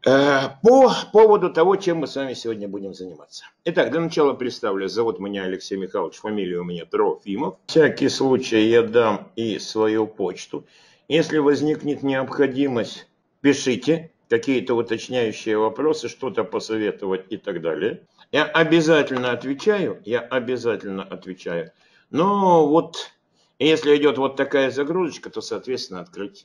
По поводу того, чем мы с вами сегодня будем заниматься. Итак, для начала представлю. Зовут меня Алексей Михайлович, фамилия у меня Трофимов. На всякий случай я дам и свою почту. Если возникнет необходимость, пишите какие-то уточняющие вопросы, что-то посоветовать и так далее. Я обязательно отвечаю, Но вот если идет вот такая загрузочка, то, соответственно, открыть.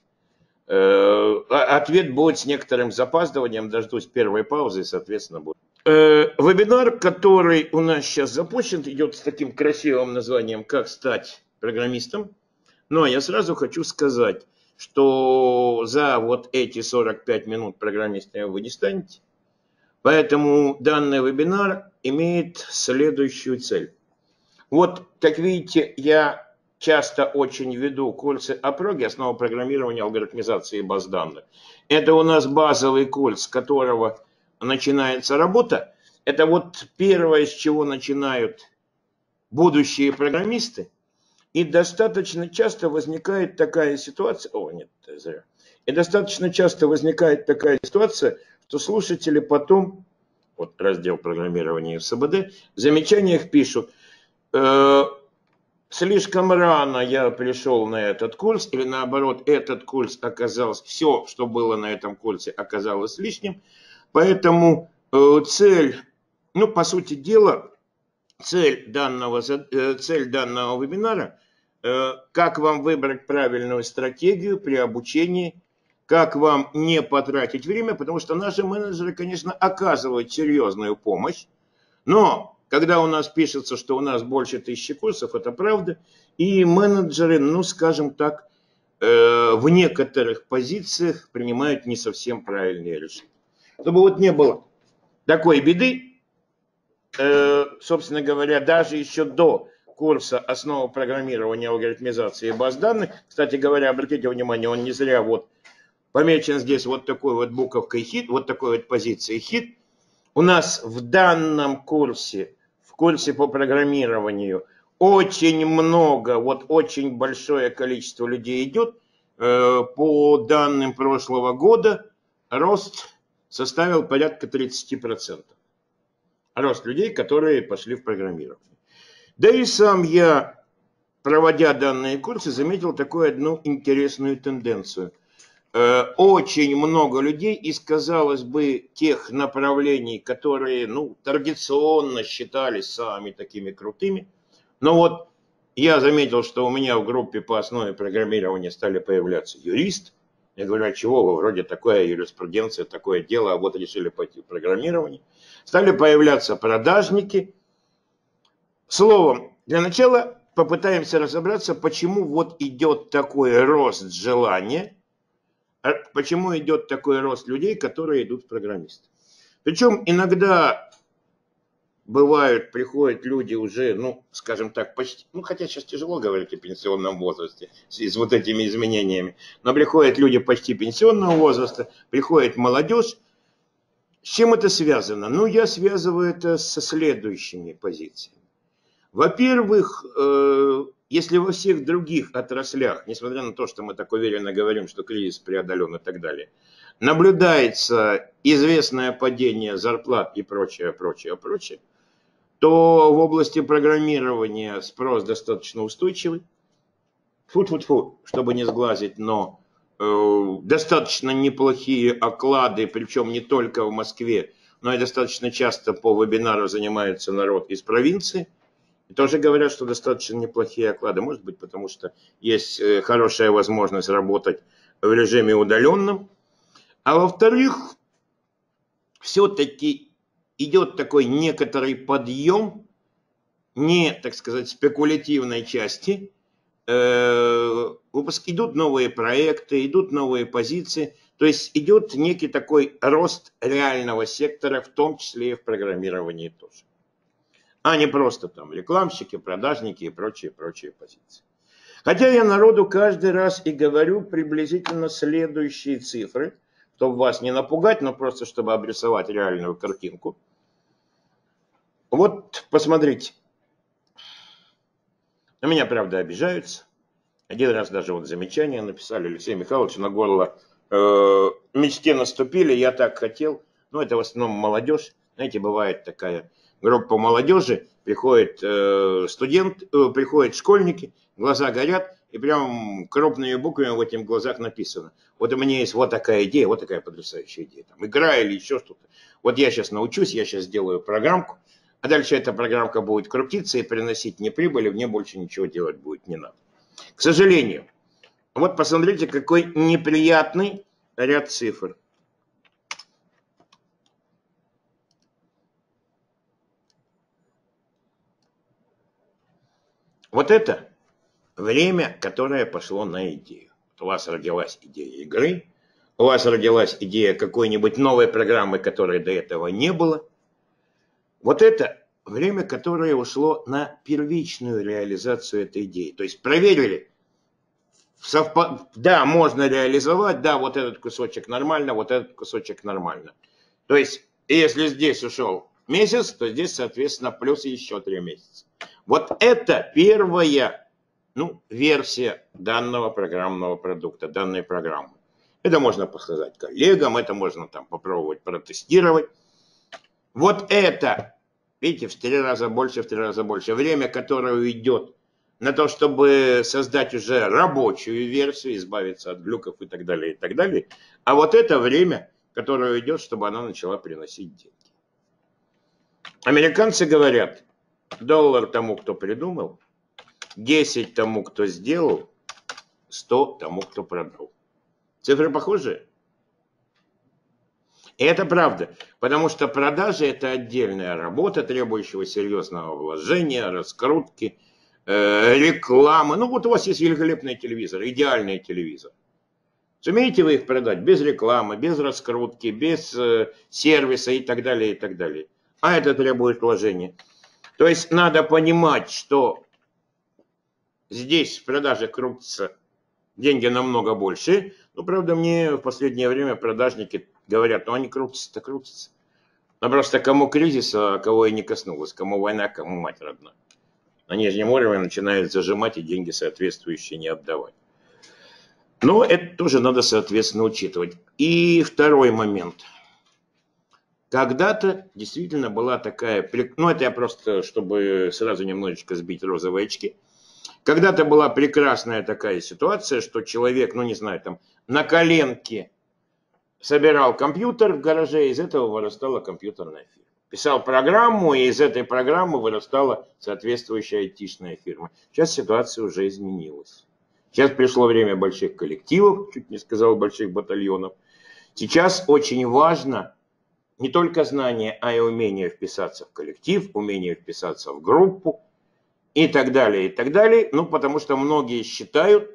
Ответ будет с некоторым запаздыванием, дождусь первой паузы и, соответственно, будет. Вебинар, который у нас сейчас запущен, идет с таким красивым названием «Как стать программистом». Но я сразу хочу сказать, что за вот эти 45 минут программистом вы не станете. Поэтому данный вебинар имеет следующую цель. Вот, как видите, я часто очень веду курсы о проге, основа программирования, алгоритмизации баз данных. Это у нас базовый курс, с которого начинается работа. Это вот первое, с чего начинают будущие программисты. И достаточно часто возникает такая ситуация, что слушатели потом, вот раздел программирования в СБД, в замечаниях пишут: слишком рано я пришел на этот курс, или наоборот, этот курс оказался, все, что было на этом курсе, оказалось лишним. Поэтому цель, по сути дела, цель данного вебинара, как вам выбрать правильную стратегию при обучении, как вам не потратить время, потому что наши менеджеры, конечно, оказывают серьезную помощь, но когда у нас пишется, что у нас больше 1000 курсов, это правда, и менеджеры, скажем так, в некоторых позициях принимают не совсем правильные решения. Чтобы вот не было такой беды, собственно говоря, даже еще до курса «Основа программирования, алгоритмизации баз данных», кстати говоря, обратите внимание, он не зря вот помечен здесь вот такой вот буковкой «хит», вот такой вот позицией «хит». У нас в данном курсе, в курсе по программированию, очень много, вот очень большое количество людей идет. По данным прошлого года рост составил порядка 30%. Рост людей, которые пошли в программирование. Да и сам я, проводя данные курсы, заметил такую одну интересную тенденцию. Очень много людей из, казалось бы, тех направлений, которые, традиционно считались самыми такими крутыми. Но вот я заметил, что у меня в группе по основе программирования стали появляться юристы. Я говорю: а чего вы, вроде такая юриспруденция, такое дело, а вот решили пойти в программирование. Стали появляться продажники. Словом, для начала попытаемся разобраться, почему вот идет такой рост желания, почему идет такой рост людей, которые идут в программисты. Причем иногда приходят люди уже, скажем так, почти, хотя сейчас тяжело говорить о пенсионном возрасте с вот этими изменениями, но приходят люди почти пенсионного возраста, приходит молодежь. С чем это связано? Я связываю это со следующими позициями. Во-первых, если во всех других отраслях, несмотря на то, что мы так уверенно говорим, что кризис преодолен и так далее, наблюдается известное падение зарплат и прочее, то в области программирования спрос достаточно устойчивый. Фу-фу-фу, чтобы не сглазить, но достаточно неплохие оклады, причем не только в Москве, но и достаточно часто по вебинару занимается народ из провинции. И тоже говорят, что достаточно неплохие оклады. Может быть, потому что есть хорошая возможность работать в режиме удаленном. А во-вторых, все-таки идет такой некоторый подъем не, так сказать, спекулятивной части. Идут новые проекты, идут новые позиции. То есть идет некий такой рост реального сектора, в том числе и в программировании тоже. А не просто там рекламщики, продажники и прочие позиции. Хотя я народу каждый раз и говорю приблизительно следующие цифры, чтобы вас не напугать, но просто чтобы обрисовать реальную картинку. Вот посмотрите. На меня, правда, обижаются. Один раз даже вот замечание написали: Алексей Михайлович, на горло мечте наступили, я так хотел. Ну, это в основном молодежь. Знаете, бывает такая группа молодежи, приходит приходят школьники, глаза горят, и прям крупными буквами в этих глазах написано. Вот у меня есть вот такая идея, вот такая потрясающая идея. Там, игра или еще что-то. Вот я сейчас научусь, я сейчас сделаю программку, а дальше эта программка будет крутиться и приносить мне прибыль, и мне больше ничего делать будет не надо. К сожалению, вот посмотрите, какой неприятный ряд цифр. Вот это время, которое пошло на идею. У вас родилась идея игры, у вас родилась идея какой-нибудь новой программы, которой до этого не было. Вот это время, которое ушло на первичную реализацию этой идеи. То есть проверили, да, можно реализовать, да, вот этот кусочек нормально, вот этот кусочек нормально. То есть, если здесь ушел месяц, то здесь, соответственно, плюс еще 3 месяца. Вот это первая, версия данного программного продукта, данной программы. Это можно показать коллегам, это можно там попробовать протестировать. Вот это, видите, в 3 раза больше, в 3 раза больше. Время, которое уйдет на то, чтобы создать уже рабочую версию, избавиться от глюков и так далее, и так далее. А вот это время, которое уйдет, чтобы она начала приносить деньги. Американцы говорят, $1 тому, кто придумал, 10 тому, кто сделал, 100 тому, кто продал. Цифры похожие? И это правда, потому что продажи – это отдельная работа, требующая серьезного вложения, раскрутки, рекламы. Ну вот у вас есть великолепный телевизор, идеальный телевизор. Сумеете вы их продать без рекламы, без раскрутки, без сервиса и так далее, и так далее. А это требует вложения. То есть надо понимать, что здесь в продаже крутятся деньги намного больше. Ну, правда, мне в последнее время продажники говорят, они крутятся-то крутятся. Но просто кому кризис, а кого и не коснулось, кому война, кому мать родная. На нижнем уровне начинают зажимать и деньги соответствующие не отдавать. Но это тоже надо, соответственно, учитывать. И второй момент. Когда-то действительно была такая... это я просто, чтобы сразу немножечко сбить розовые очки. Когда-то была прекрасная такая ситуация, что человек, на коленке собирал компьютер в гараже, из этого вырастала компьютерная фирма. Писал программу, и из этой программы вырастала соответствующая айтишная фирма. Сейчас ситуация уже изменилась. Сейчас пришло время больших коллективов, чуть не сказал больших батальонов. Сейчас очень важно не только знание, а и умение вписаться в коллектив, умение вписаться в группу и так далее, и так далее. Потому что многие считают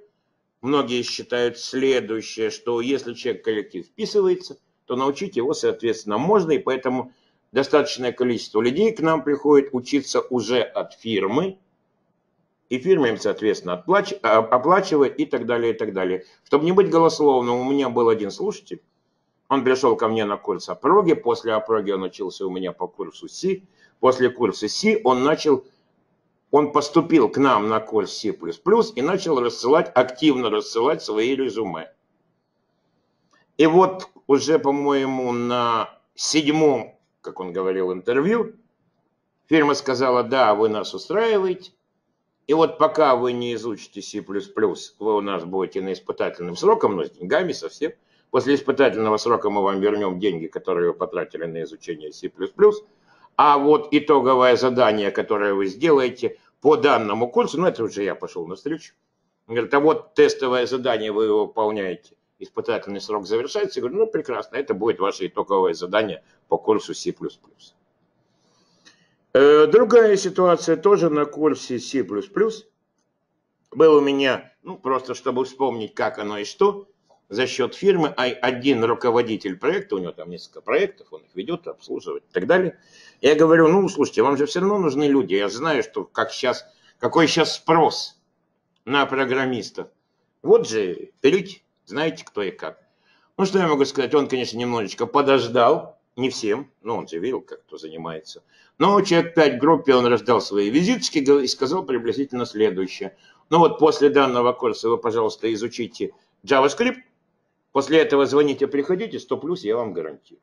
следующее, что если человек в коллектив вписывается, то научить его, соответственно, можно, и поэтому достаточное количество людей к нам приходит учиться уже от фирмы, и фирма им, соответственно, оплачивает и так далее, и так далее. Чтобы не быть голословным, у меня был один слушатель, он пришел ко мне на курс опроги, после опроги он учился у меня по курсу C, после курса C он поступил к нам на курс C++ и начал активно рассылать свои резюме. И вот уже, по-моему, на 7-м, как он говорил, интервью, фирма сказала, да, вы нас устраиваете, и вот пока вы не изучите C++, вы у нас будете на испытательном сроком, но с деньгами совсем. После испытательного срока мы вам вернем деньги, которые вы потратили на изучение C++. А вот итоговое задание, которое вы сделаете по данному курсу, это уже я пошел навстречу. Он говорит, а вот тестовое задание вы его выполняете, испытательный срок завершается. Я говорю, прекрасно, это будет ваше итоговое задание по курсу C++. Другая ситуация тоже на курсе C++. Был у меня, просто чтобы вспомнить, как оно и что, за счет фирмы, один руководитель проекта, у него там несколько проектов, он их ведет, обслуживает и так далее. Я говорю, слушайте, вам же все равно нужны люди. Я знаю, что какой сейчас спрос на программистов. Вот же, берите, знаете, кто и как. Что я могу сказать? Он, конечно, немножечко подождал, не всем, он же видел, как кто занимается. Но человек 5 в группе, он раздал свои визиточки и сказал приблизительно следующее. После данного курса вы, пожалуйста, изучите JavaScript, После этого звоните, приходите, 100 плюс я вам гарантирую.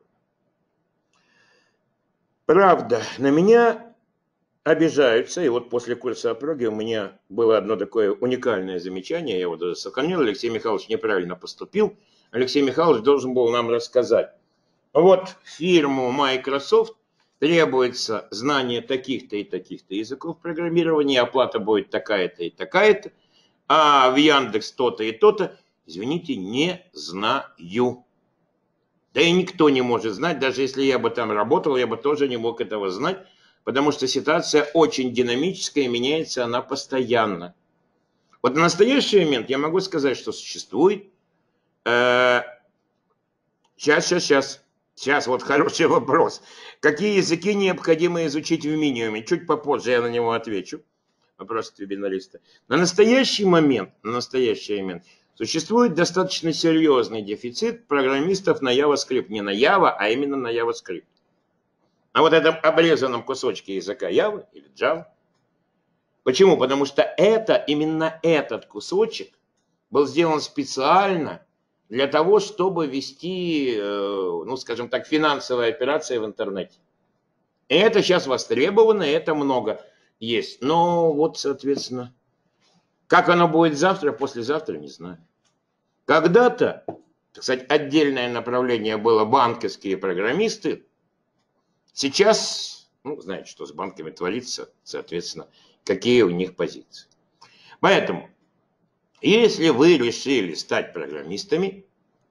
Правда, на меня обижаются, и вот после курса о проге у меня было одно такое уникальное замечание, я его даже сохранил, Алексей Михайлович неправильно поступил, Алексей Михайлович должен был нам рассказать. Вот фирму Microsoft требуется знание таких-то и таких-то языков программирования, оплата будет такая-то и такая-то, а в Яндекс то-то и то-то, извините, не знаю. Да и никто не может знать, даже если я бы там работал, я бы тоже не мог этого знать, потому что ситуация очень динамическая, и меняется она постоянно. Вот в настоящий момент я могу сказать, что существует... Сейчас, вот хороший вопрос. Какие языки необходимо изучить в минимуме? Чуть попозже я на него отвечу. Вопрос от вебинариста. На настоящий момент существует достаточно серьезный дефицит программистов на JavaScript. Не на Java, а именно на JavaScript. На вот этом обрезанном кусочке языка Java или Java. Почему? Потому что именно этот кусочек был сделан специально для того, чтобы вести, ну, скажем так, финансовые операции в интернете. И это сейчас востребовано, и это много есть. Но вот, соответственно, как оно будет завтра, послезавтра, не знаю. Когда-то, кстати, отдельное направление было банковские программисты. Сейчас, ну, знаете, что с банками творится, соответственно, какие у них позиции. Поэтому, если вы решили стать программистами,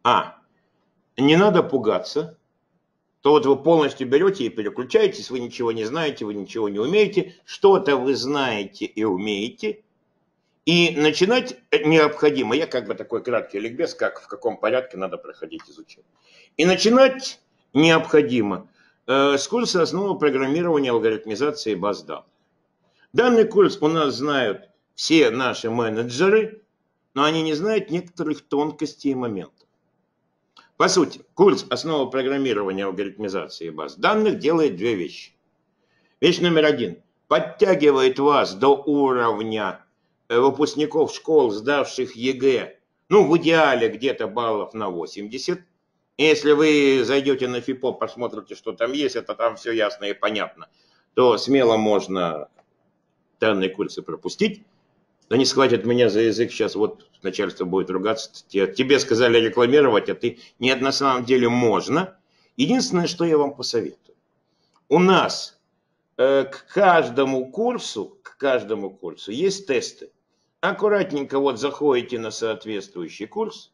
не надо пугаться, то вот вы полностью берете и переключаетесь, вы ничего не знаете, вы ничего не умеете, что-то вы знаете и умеете, и начинать необходимо, я как бы такой краткий ликбез, как в каком порядке надо проходить изучение. И начинать необходимо с курса «Основы программирования, алгоритмизации баз данных». Данный курс у нас знают все наши менеджеры, но они не знают некоторых тонкостей и моментов. По сути, курс «Основы программирования, алгоритмизации баз данных» делает две вещи. Вещь номер один. Подтягивает вас до уровня выпускников школ, сдавших ЕГЭ, ну, в идеале где-то баллов на 80. Если вы зайдете на ФИПО, посмотрите, что там есть, это там все ясно и понятно, то смело можно данные курсы пропустить. Да не схватят меня за язык, сейчас вот начальство будет ругаться. Тебе сказали рекламировать, а ты... Нет, на самом деле можно. Единственное, что я вам посоветую. У нас к каждому курсу есть тесты. Аккуратненько вот заходите на соответствующий курс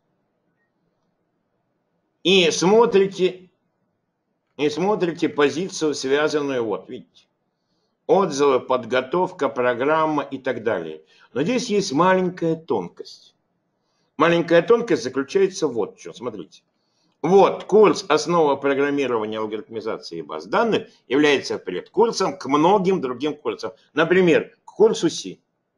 и смотрите позицию, связанную, вот видите, отзывы, подготовка, программа и так далее. Но здесь есть маленькая тонкость. Маленькая тонкость заключается вот в чем. Смотрите. Вот курс «Основа программирования, алгоритмизации баз данных» является предкурсом к многим другим курсам. Например, к курсу C.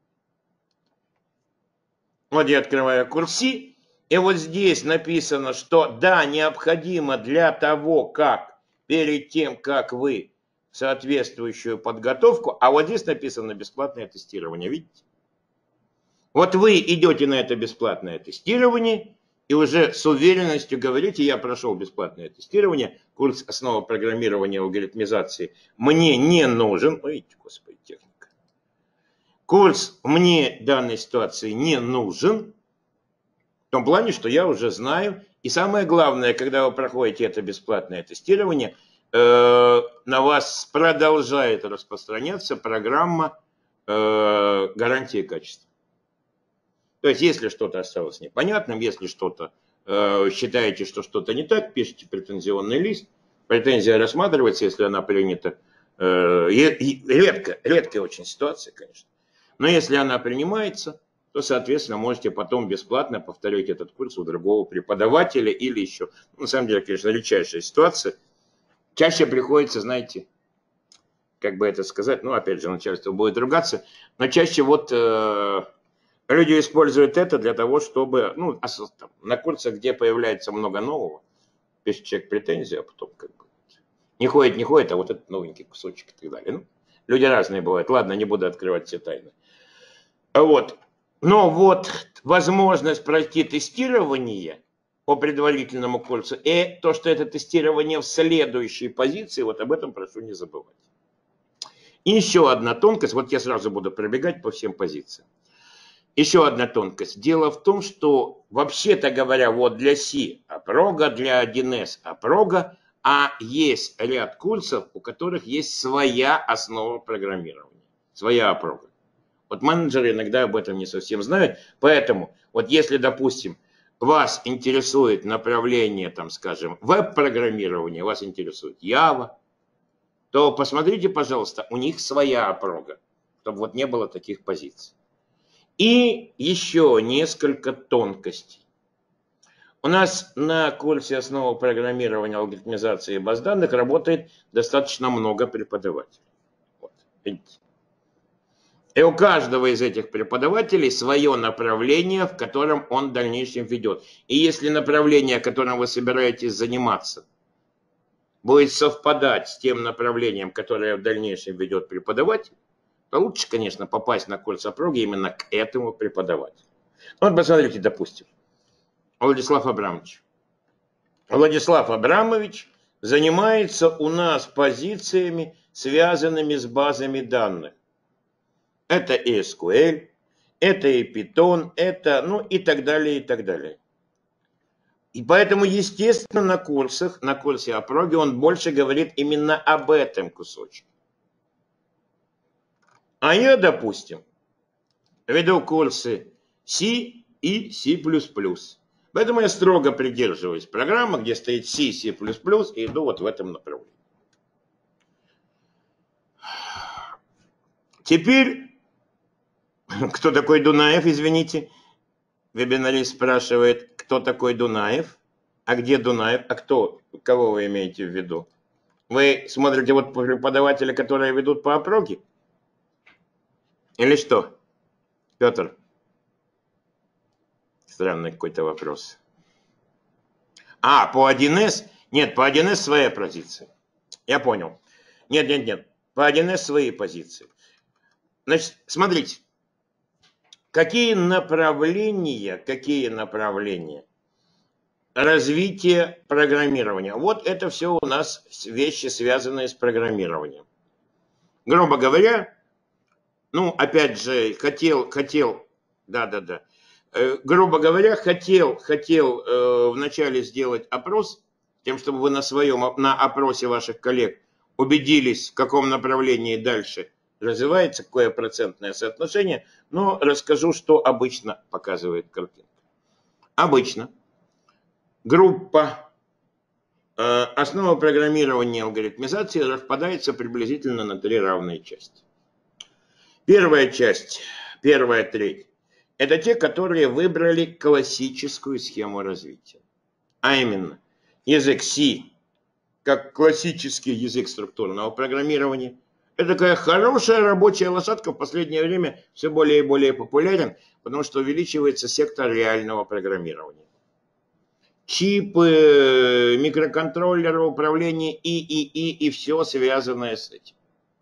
Вот я открываю курс C, и вот здесь написано, что да, необходимо для того, как перед тем, как вы соответствующую подготовку, а вот здесь написано бесплатное тестирование, видите? Вот вы идете на это бесплатное тестирование и уже с уверенностью говорите, я прошел бесплатное тестирование, курс «Основа программирования, алгоритмизации» мне не нужен. Видите, господи, техника. Курс мне в данной ситуации не нужен, в том плане, что я уже знаю. И самое главное, когда вы проходите это бесплатное тестирование, на вас продолжает распространяться программа гарантии качества. То есть, если что-то осталось непонятным, если что-то считаете, что что-то не так, пишите претензионный лист. Претензия рассматривается, если она принята. Редкая очень ситуация, конечно. Но если она принимается, то, соответственно, можете потом бесплатно повторить этот курс у другого преподавателя или еще. На самом деле, конечно, редчайшая ситуация. Чаще приходится, знаете, как бы это сказать, ну, опять же, начальство будет ругаться, но чаще вот люди используют это для того, чтобы, ну, на курсах, где появляется много нового, пишет человек претензии, а потом как бы не ходит, а вот этот новенький кусочек и так далее. Ну, люди разные бывают. Ладно, не буду открывать все тайны. Вот. Но вот возможность пройти тестирование по предварительному кольцу, и то, что это тестирование в следующей позиции, вот об этом прошу не забывать. И еще одна тонкость, вот я сразу буду пробегать по всем позициям. Еще одна тонкость. Дело в том, что вообще-то говоря, вот для C опрога, для 1С опрога, а есть ряд кольцев, у которых есть своя основа программирования, своя опрога. Вот менеджеры иногда об этом не совсем знают, поэтому вот если, допустим, вас интересует направление, там, скажем, веб-программирования, вас интересует Java, то посмотрите, пожалуйста, у них своя опрога, чтобы вот не было таких позиций. И еще несколько тонкостей. У нас на курсе основы программирования, алгоритмизации баз данных работает достаточно много преподавателей. Вот, видите. И у каждого из этих преподавателей свое направление, в котором он в дальнейшем ведет. И если направление, которым вы собираетесь заниматься, будет совпадать с тем направлением, которое в дальнейшем ведет преподаватель, то лучше, конечно, попасть на курс опроги именно к этому преподавателю. Вот посмотрите, допустим, Владислав Абрамович. Владислав Абрамович занимается у нас позициями, связанными с базами данных. Это и SQL, это и Python, это, ну и так далее, и так далее. И поэтому, естественно, на курсах, на курсе опроги он больше говорит именно об этом кусочке. А я, допустим, веду курсы C и C++. Поэтому я строго придерживаюсь программы, где стоит C, C++, и иду вот в этом направлении. Теперь, кто такой Дунаев, извините? Вебинарист спрашивает, кто такой Дунаев? А где Дунаев? А кого вы имеете в виду? Вы смотрите вот преподавателя, которые ведут по опроге? Или что, Петр? Странный какой-то вопрос. А, по 1С? Нет, по 1С своя позиция. Я понял. Нет. По 1С свои позиции. Значит, смотрите. Какие направления развития программирования? Вот это все у нас вещи, связанные с программированием. Грубо говоря, ну, опять же, грубо говоря, хотел вначале сделать опрос, тем, чтобы вы на опросе ваших коллег убедились, в каком направлении дальше развивается, какое процентное соотношение, но расскажу, что обычно показывает картинка. Обычно группа основа программирования и алгоритмизации распадается приблизительно на 3 равные части. Первая часть, первая треть, это те, которые выбрали классическую схему развития. А именно, язык C, как классический язык структурного программирования. Это такая хорошая рабочая лошадка, в последнее время все более и более популярен, потому что увеличивается сектор реального программирования. Чипы, микроконтроллеры, управление и все связанное с этим.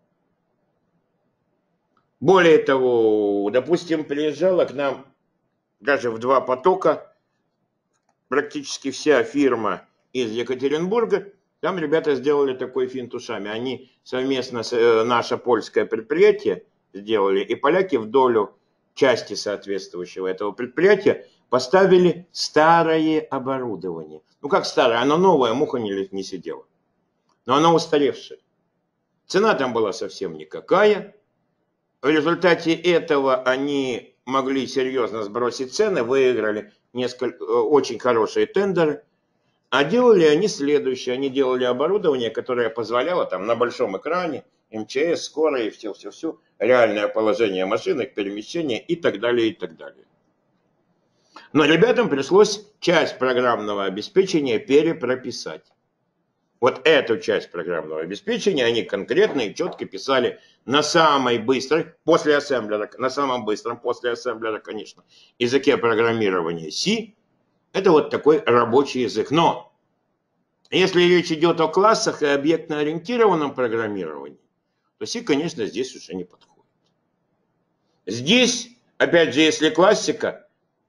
Более того, допустим, приезжала к нам даже в 2 потока практически вся фирма из Екатеринбурга. Там ребята сделали такой финт ушами. Они совместно с наше польское предприятие сделали, и поляки в долю части соответствующего этого предприятия поставили старое оборудование. Ну как старое? Оно новое, муха не сидела. Но оно устаревшее. Цена там была совсем никакая. В результате этого они могли серьезно сбросить цены, выиграли очень хорошие тендеры. А делали они следующее. Они делали оборудование, которое позволяло там на большом экране, МЧС, скорой, все, реальное положение машин, их перемещение и так далее, и так далее. Но ребятам пришлось часть программного обеспечения перепрописать. Вот эту часть программного обеспечения они конкретно и четко писали на самой быстрой, после ассемблера, на самом быстром, после ассемблера, конечно, языке программирования C. Это вот такой рабочий язык. Но если речь идет о классах и объектно-ориентированном программировании, то C, конечно, здесь уже не подходит. Здесь, опять же, если классика,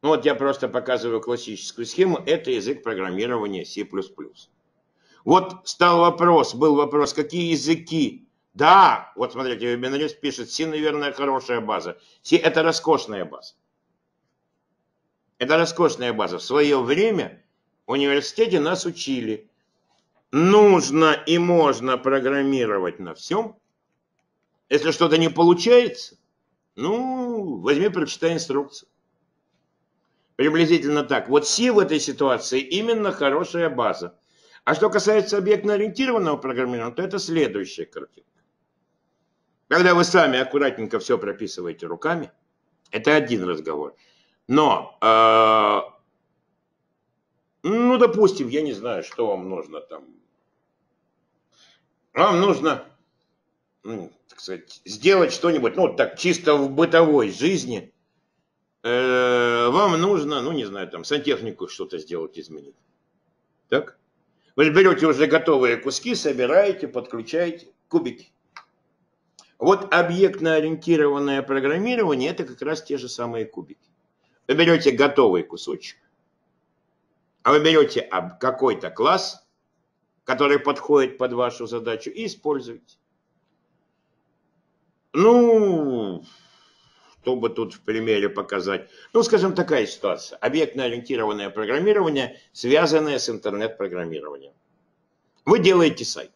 Ну вот я просто показываю классическую схему. Это язык программирования C++. Вот был вопрос, какие языки? Да, вот смотрите, вебинарист пишет, C, наверное, хорошая база. C – это роскошная база. Это роскошная база. В свое время в университете нас учили. Нужно и можно программировать на всем. Если что-то не получается, ну, возьми, прочитай инструкцию. Приблизительно так. Вот C в этой ситуации именно хорошая база. А что касается объектно-ориентированного программирования, то это следующая картинка. Когда вы сами аккуратненько все прописываете руками, это один разговор. Но, ну, допустим, я не знаю, что вам нужно там. Вам нужно, так сказать, сделать что-нибудь, ну, так, чисто в бытовой жизни. Вам нужно, ну, не знаю, там, сантехнику что-то сделать, изменить. Так? Вы берете уже готовые куски, собираете, подключаете, кубики. Вот объектно-ориентированное программирование – это как раз те же самые кубики. Вы берете готовый кусочек, а вы берете какой-то класс, который подходит под вашу задачу, и используете. Ну, чтобы тут в примере показать. Ну, скажем, такая ситуация. Объектно-ориентированное программирование, связанное с интернет-программированием. Вы делаете сайт.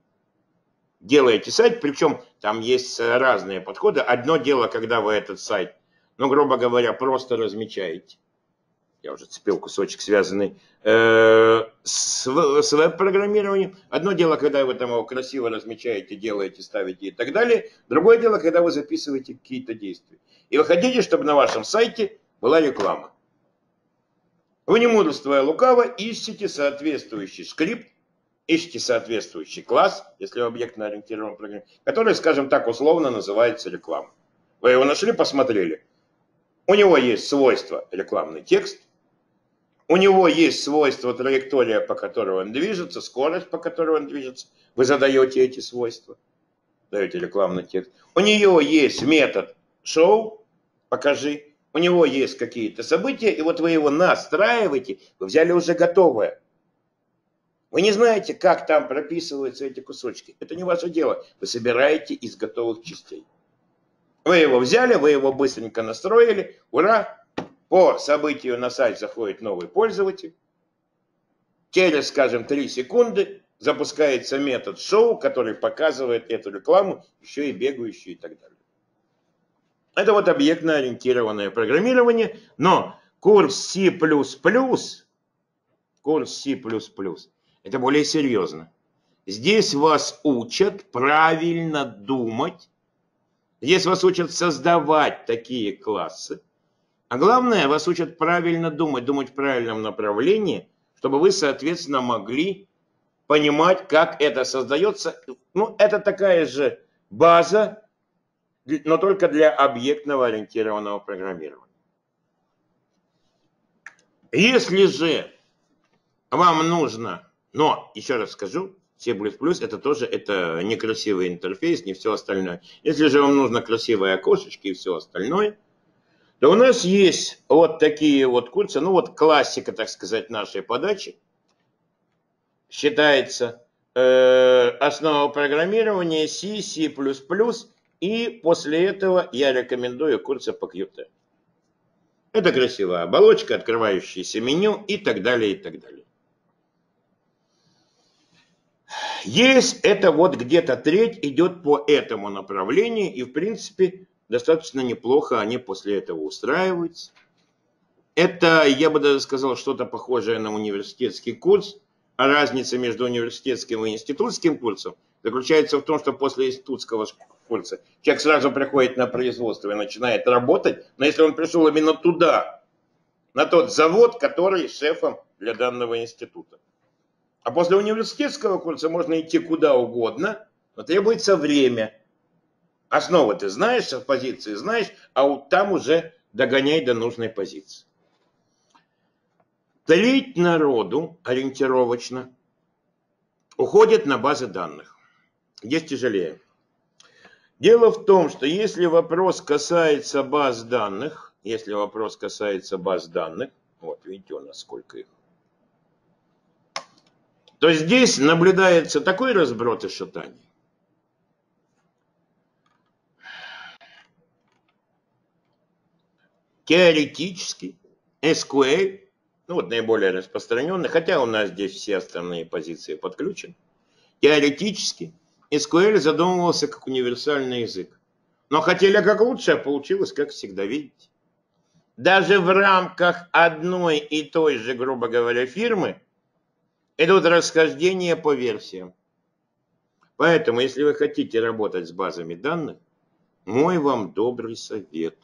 Причем там есть разные подходы. Одно дело, когда вы этот сайт, ну, грубо говоря, просто размечаете. Я уже цепил кусочек, связанный с веб-программированием. Одно дело, когда вы там его красиво размечаете, делаете, ставите и так далее. Другое дело, когда вы записываете какие-то действия. И вы хотите, чтобы на вашем сайте была реклама. Вы, не мудрствуя лукаво, ищете соответствующий скрипт, ищите соответствующий класс, если объектно-ориентированный программ, который, скажем так, условно называется реклама. Вы его нашли, посмотрели. У него есть свойство рекламный текст, у него есть свойство траектория, по которой он движется, скорость, по которой он движется. Вы задаете эти свойства, даете рекламный текст. У нее есть метод show, покажи. У него есть какие-то события, и вот вы его настраиваете, вы взяли уже готовое. Вы не знаете, как там прописываются эти кусочки. Это не ваше дело. Вы собираете из готовых частей. Вы его взяли, вы его быстренько настроили. Ура! По событию на сайт заходит новый пользователь. Через, скажем, 3 секунды запускается метод show, который показывает эту рекламу, еще и бегающую и так далее. Это вот объектно-ориентированное программирование. Но курс C++, это более серьезно. Здесь вас учат правильно думать. Здесь вас учат создавать такие классы. А главное, вас учат правильно думать в правильном направлении, чтобы вы, соответственно, могли понимать, как это создается. Ну, это такая же база, но только для объектного ориентированного программирования. Если же вам нужно, но, еще раз скажу, C++ это тоже некрасивый интерфейс, не все остальное. Если же вам нужно красивые окошечки и все остальное, то у нас есть вот такие вот курсы, ну вот классика, так сказать, нашей подачи. Считается основа программирования C, C++, и после этого я рекомендую курсы по Qt. Это красивая оболочка, открывающееся меню и так далее, и так далее. Есть это вот где-то треть идет по этому направлению, и в принципе достаточно неплохо они после этого устраиваются. Это, я бы даже сказал, что-то похожее на университетский курс, а разница между университетским и институтским курсом заключается в том, что после институтского курса человек сразу приходит на производство и начинает работать, но если он пришел именно туда, на тот завод, который шефом для данного института. А после университетского курса можно идти куда угодно, но требуется время. Основы ты знаешь, позиции знаешь, а там уже догоняй до нужной позиции. Треть народу ориентировочно уходит на базы данных. Здесь тяжелее. Дело в том, что если вопрос касается баз данных, если вопрос касается баз данных, вот видите у нас сколько их, то здесь наблюдается такой разброд и шатание. Теоретически SQL, ну вот наиболее распространенный, хотя у нас здесь все остальные позиции подключены, теоретически SQL задумывался как универсальный язык. Но хотели как лучше, а получилось как всегда, видите. Даже в рамках одной и той же, грубо говоря, фирмы идут расхождения по версиям. Поэтому, если вы хотите работать с базами данных, мой вам добрый совет.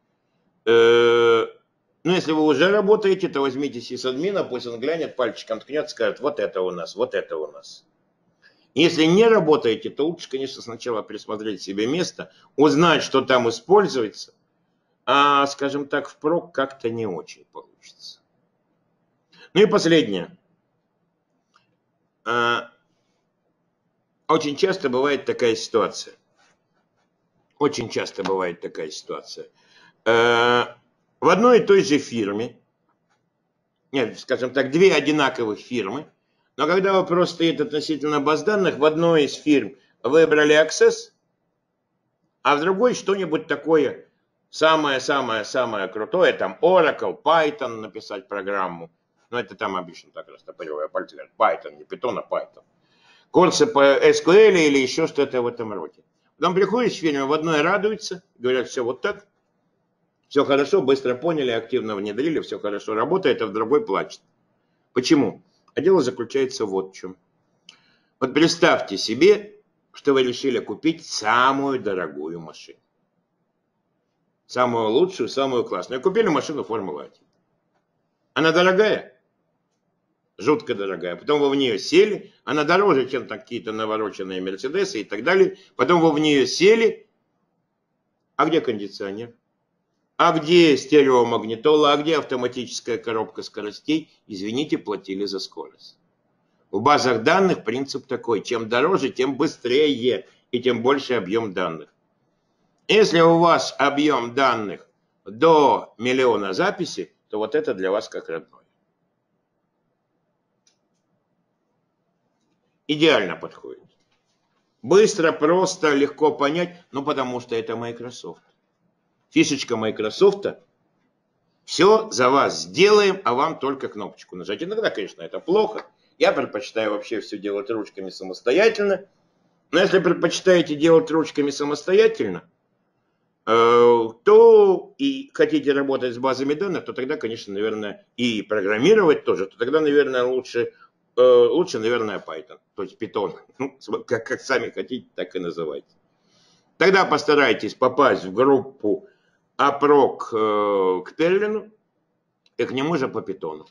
Ну, если вы уже работаете, то возьмите сисадмина, пусть он глянет, пальчиком ткнет, скажет, вот это у нас, вот это у нас. Если не работаете, то лучше, конечно, сначала присмотреть себе место, узнать, что там используется, а, скажем так, впрок как-то не очень получится. Ну и последнее. Очень часто бывает такая ситуация. Очень часто бывает такая ситуация. В одной и той же фирме, нет, скажем так, две одинаковых фирмы, но когда вопрос стоит относительно баз данных, в одной из фирм выбрали Access, а в другой что-нибудь такое самое-самое-самое крутое, там Oracle, Python написать программу. Но это там обычно так растопыривая пальцы, говорят, Python, не Python, а Python. Курсы по SQL или еще что-то в этом роде. Потом приходишь в фирму, в одной радуются, говорят, все вот так, все хорошо, быстро поняли, активно внедрили, все хорошо работает, а в другой плачет. Почему? А дело заключается вот в чем. Вот представьте себе, что вы решили купить самую дорогую машину. Самую лучшую, самую классную. Купили машину Формулы-1. Она дорогая? Жутко дорогая. Потом вы в нее сели, она дороже, чем какие-то навороченные Мерседесы и так далее. Потом вы в нее сели, а где кондиционер? А где стереомагнитола? А где автоматическая коробка скоростей? Извините, платили за скорость. В базах данных принцип такой. Чем дороже, тем быстрее и тем больше объем данных. Если у вас объем данных до 1 миллиона записей, то вот это для вас как родное. Идеально подходит. Быстро, просто, легко понять, ну потому что это Microsoft. Фишечка Microsoft – все за вас сделаем, а вам только кнопочку нажать. Иногда, конечно, это плохо. Я предпочитаю вообще все делать ручками самостоятельно. Но если предпочитаете делать ручками самостоятельно, то и хотите работать с базами данных, то тогда, конечно, наверное, и программировать тоже, то тогда, наверное, лучше, наверное, Python, то есть Python. Ну, как сами хотите, так и называйте. Тогда постарайтесь попасть в группу опрок к Перлину и к нему же по Python.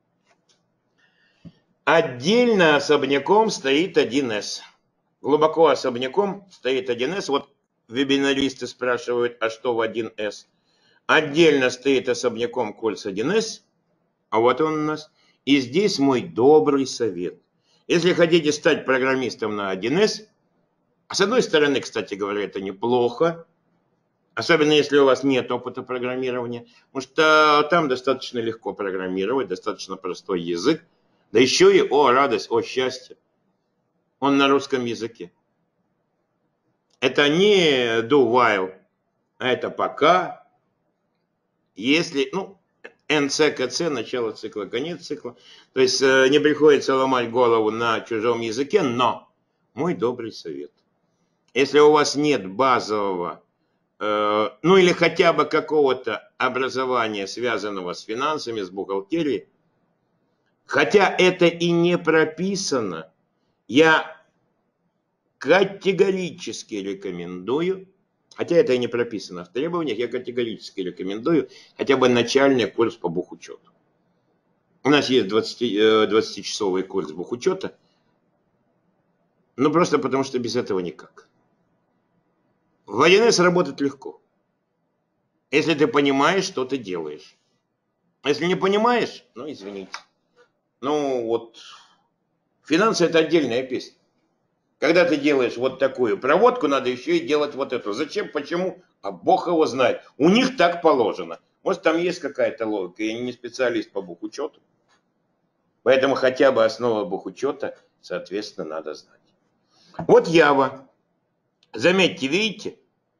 Отдельно особняком стоит 1С. Глубоко особняком стоит 1С. Вот вебинаристы спрашивают, а что в 1С? Отдельно стоит особняком Кольц 1С. А вот он у нас. И здесь мой добрый совет. Если хотите стать программистом на 1С, а с одной стороны, кстати говоря, это неплохо, особенно если у вас нет опыта программирования, потому что там достаточно легко программировать, достаточно простой язык, да еще и, о радость, о счастье, он на русском языке. Это не do while, а это пока, если, ну, НЦКЦ, начало цикла, конец цикла. То есть не приходится ломать голову на чужом языке, но мой добрый совет. Если у вас нет базового, ну или хотя бы какого-то образования, связанного с финансами, с бухгалтерией, хотя это и не прописано, я категорически рекомендую, хотя это и не прописано в требованиях, я категорически рекомендую хотя бы начальный курс по бухучету. У нас есть 20-часовый курс бухучета, ну просто потому что без этого никак. В 1С работать легко, если ты понимаешь, что ты делаешь. Если не понимаешь, ну извините. Ну вот, финансы это отдельная песня. Когда ты делаешь вот такую проводку, надо еще и делать вот эту. Зачем, почему? А Бог его знает. У них так положено. Может, там есть какая-то логика. Я не специалист по бухучету. Поэтому хотя бы основы бухучета, соответственно, надо знать. Вот Java. Заметьте, видите?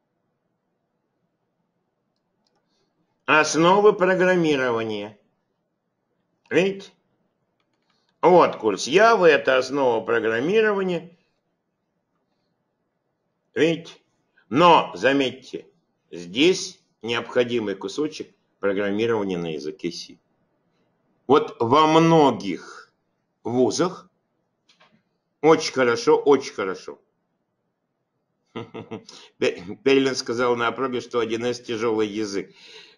Основы программирования. Видите? Вот курс Java, это основа программирования. Видите? Но, заметьте, здесь необходимый кусочек программирования на языке C. Вот во многих вузах очень хорошо, очень хорошо. Пеллин сказал на опроге, что 1С тяжелый язык.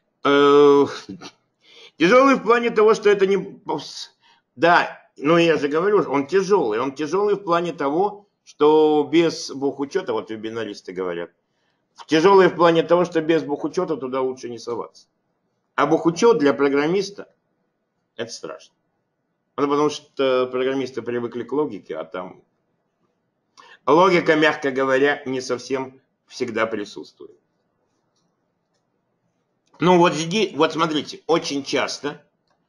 Тяжелый в плане того, что это не... Да, ну я же говорю, он тяжелый. Он тяжелый в плане того, что без бухучета, вот вебинаристы говорят, тяжелый в плане того, что без бухучета туда лучше не соваться. А бухучет для программиста – это страшно. Ну, потому что программисты привыкли к логике, а там логика, мягко говоря, не совсем всегда присутствует. Ну вот здесь, вот смотрите, очень часто,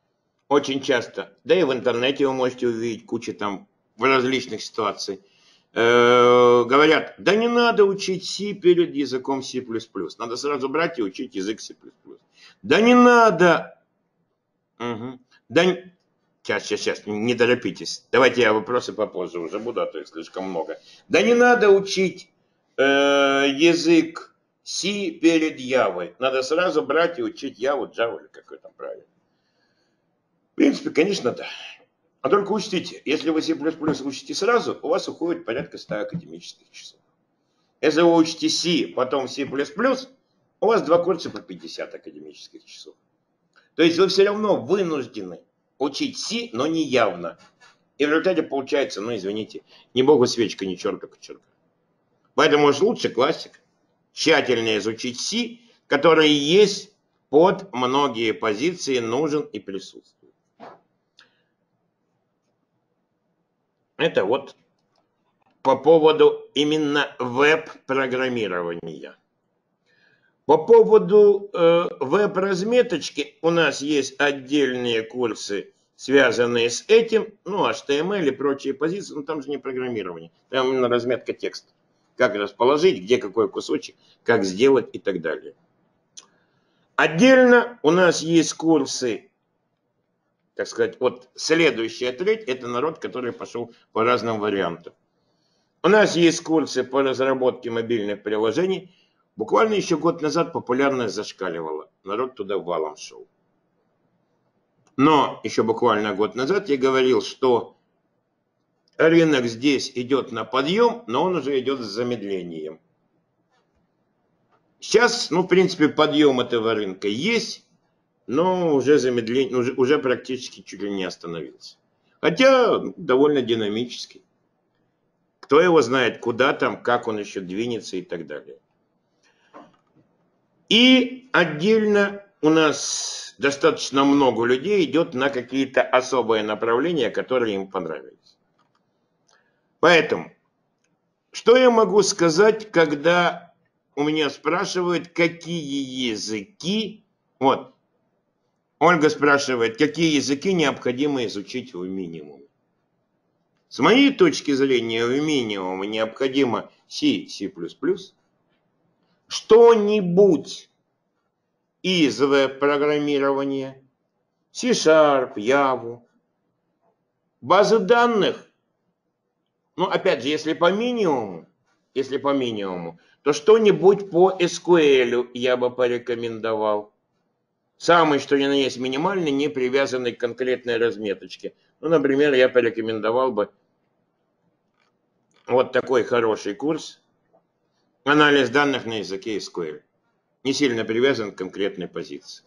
да и в интернете вы можете увидеть кучу там в различных ситуациях, говорят, да не надо учить C перед языком C++, надо сразу брать и учить язык C++. Да не надо, да сейчас, не торопитесь, давайте я вопросы попозже уже буду, а то их слишком много. Да не надо учить язык C перед Java. Надо сразу брать и учить Java, Java или какой там правильно. В принципе, конечно, да. А только учтите, если вы C++ учите сразу, у вас уходит порядка 100 академических часов. Если вы учите C, потом C++, у вас 2 курса по 50 академических часов. То есть вы все равно вынуждены учить C, но не явно. И в результате получается, ну извините, ни богу свечка, ни черта кочерга. Поэтому уж лучше классик. Тщательно изучить C, который есть под многие позиции, нужен и присутствует. Это вот по поводу именно веб-программирования. По поводу веб-разметочки у нас есть отдельные курсы, связанные с этим, ну, HTML и прочие позиции, но там же не программирование, там именно разметка текста. Как расположить, где какой кусочек, как сделать и так далее. Отдельно у нас есть курсы, так сказать, вот следующая треть, это народ, который пошел по разным вариантам. У нас есть курсы по разработке мобильных приложений. Буквально еще год назад популярность зашкаливала. Народ туда валом шел. Но еще буквально год назад я говорил, что рынок здесь идет на подъем, но он уже идет с замедлением. Сейчас, ну, в принципе, подъем этого рынка есть, но уже замедление, уже практически чуть ли не остановился. Хотя довольно динамический. Кто его знает, куда там, как он еще двинется и так далее. И отдельно у нас достаточно много людей идет на какие-то особые направления, которые им понравились. Поэтому, что я могу сказать, когда у меня спрашивают, какие языки... Вот, Ольга спрашивает, какие языки необходимо изучить в минимуме. С моей точки зрения, в минимуме необходимо C, C++, что-нибудь из веб-программирования, C-Sharp, Java, базы данных. Ну, опять же, если по минимуму, то что-нибудь по SQL я бы порекомендовал. Самый, что ни на есть, минимальный, не привязанный к конкретной разметочке. Ну, например, я порекомендовал бы вот такой хороший курс. Анализ данных на языке SQL. Не сильно привязан к конкретной позиции.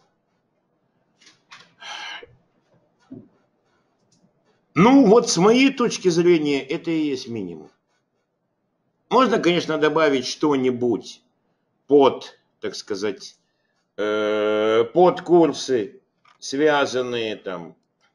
Ну, вот с моей точки зрения, это и есть минимум. Можно, конечно, добавить что-нибудь под, так сказать, под курсы, связанные там,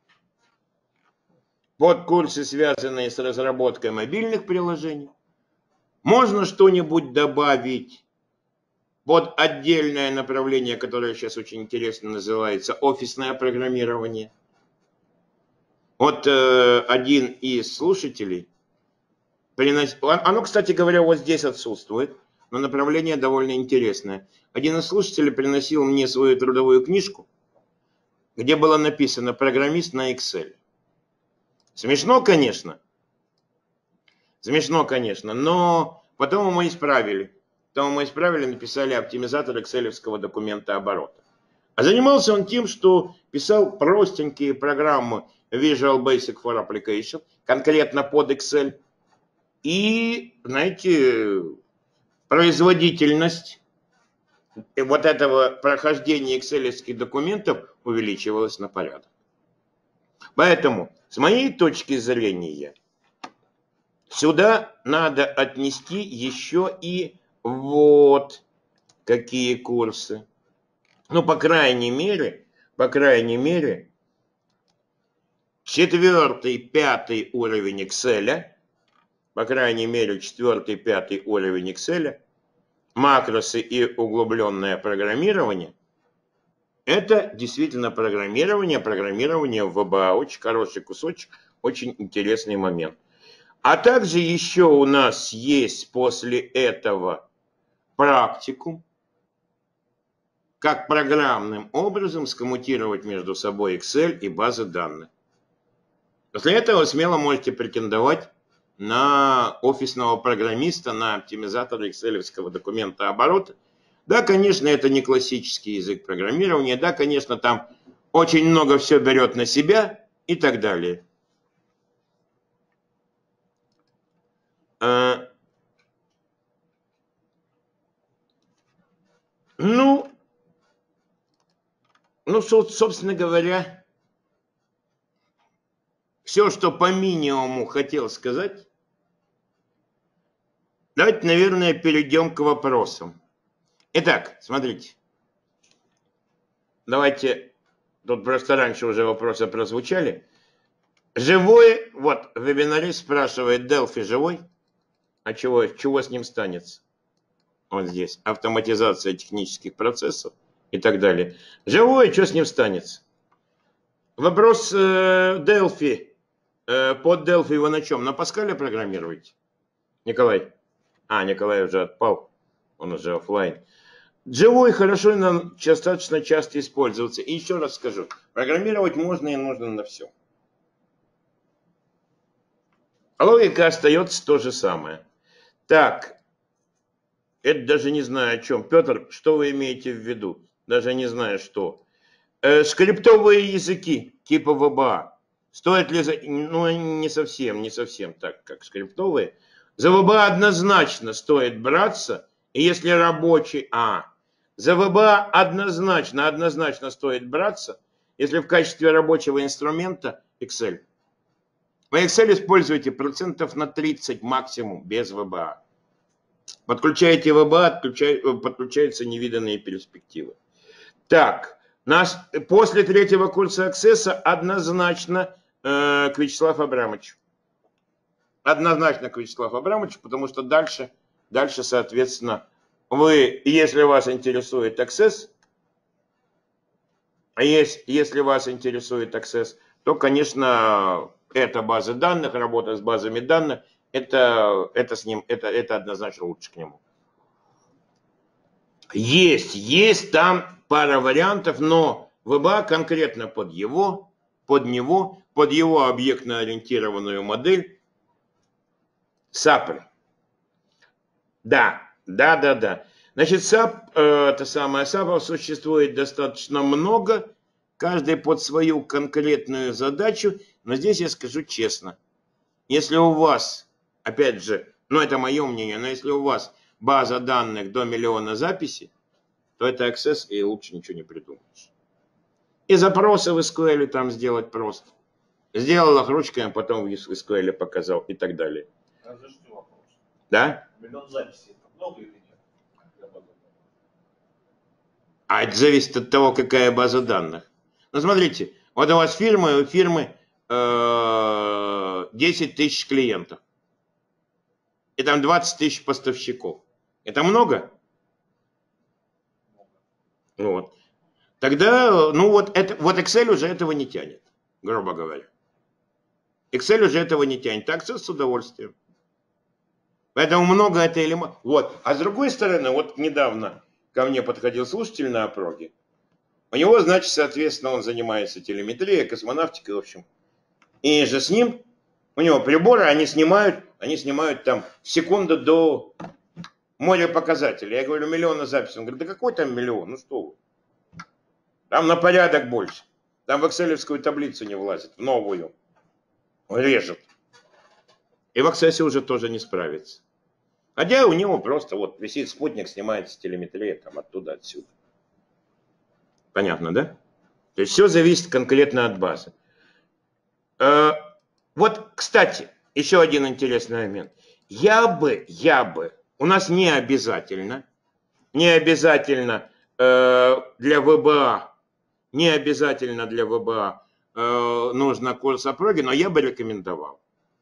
под курсы, связанные с разработкой мобильных приложений. Можно что-нибудь добавить под отдельное направление, которое сейчас очень интересно называется офисное программирование. Вот один из слушателей оно, кстати говоря, вот здесь отсутствует, но направление довольно интересное. Один из слушателей приносил мне свою трудовую книжку, где было написано «Программист на Excel». Смешно, конечно, но потом мы исправили. Написали оптимизатор экселевского документа оборота. А занимался он тем, что писал простенькие программы Visual Basic for Application, конкретно под Excel. И, знаете, производительность вот этого прохождения экселевских документов увеличивалась на порядок. Поэтому, с моей точки зрения, сюда надо отнести еще и вот какие курсы. Ну, по крайней мере, 4-5 уровень Excel, макросы и углубленное программирование, это действительно программирование в VBA, очень хороший кусочек, очень интересный момент. А также еще у нас есть после этого практикум, как программным образом скоммутировать между собой Excel и базы данных. После этого смело можете претендовать на офисного программиста, на оптимизатора экселевского документа оборота. Да, конечно, это не классический язык программирования, да, конечно, там очень много все берет на себя и так далее. Ну, собственно говоря, все, что по минимуму хотел сказать. Давайте, наверное, перейдем к вопросам. Итак, смотрите. Давайте, тут просто раньше уже вопросы прозвучали. Живой, вот, вебинарист спрашивает, Delphi живой? А чего с ним станется? Вот здесь, автоматизация технических процессов и так далее. Живой, что с ним станется? Вопрос Delphi. Под Delphi вы на чем? На Паскале программируете? Николай? Николай уже отпал. Он уже офлайн. Живой хорошо и достаточно часто используется. И еще раз скажу. Программировать можно и нужно на все. Логика остается то же самое. Так. Это даже не знаю о чем. Петр, что вы имеете в виду? Даже не знаю что. Скриптовые языки типа VBA. Стоит ли не совсем так, как скриптовые. За VBA однозначно стоит браться, и если рабочий... За VBA однозначно стоит браться, если в качестве рабочего инструмента Excel. Вы Excel используете процентов на 30 максимум без VBA. Подключаете VBA, подключаются невиданные перспективы. Так, после 3-го курса Access однозначно к Вячеславу Абрамовичу. Однозначно к Вячеславу Абрамовичу, потому что дальше, соответственно, если вас интересует Access, если вас интересует Access, то, конечно, это базы данных, работа с базами данных, это однозначно лучше к нему. Есть там пара вариантов, но VBA конкретно под него объектно-ориентированную модель SAP. Да. Значит, SAP существует достаточно много, каждый под свою конкретную задачу, но здесь я скажу честно, если у вас, опять же, это мое мнение, но если у вас база данных до 1 миллиона записей, то это Access, и лучше ничего не придумаешь. И запросы в SQL там сделать просто. Сделал их ручкой, а потом в SQL показал и так далее. Разрешите вопрос. Да? Миллион записей. Это много или нет? Это зависит от того, какая база данных. Смотрите, вот у вас у фирмы 10 тысяч клиентов. И там 20 тысяч поставщиков. Это много? Вот. Тогда, ну вот, вот Excel уже этого не тянет, грубо говоря. Excel уже этого не тянет. Так все с удовольствием. Поэтому много это или мало. Вот. А с другой стороны, вот недавно ко мне подходил слушатель на опроге. У него, значит, соответственно, он занимается телеметрией, космонавтикой, в общем. И же с ним, у него приборы, они снимают там секунду до моря показателей. Я говорю, миллиона записей. Он говорит, да какой там миллион? Ну что вы? Там на порядок больше. Там в экселевскую таблицу не влазит, в новую. Он режет. И в Access уже тоже не справится. Хотя у него просто вот висит спутник, снимается телеметрия там оттуда, отсюда. Понятно, да? То есть все зависит конкретно от базы. Вот, кстати, еще один интересный момент. Я бы, у нас не обязательно для ВБА, нужно курс опроги, но я бы рекомендовал.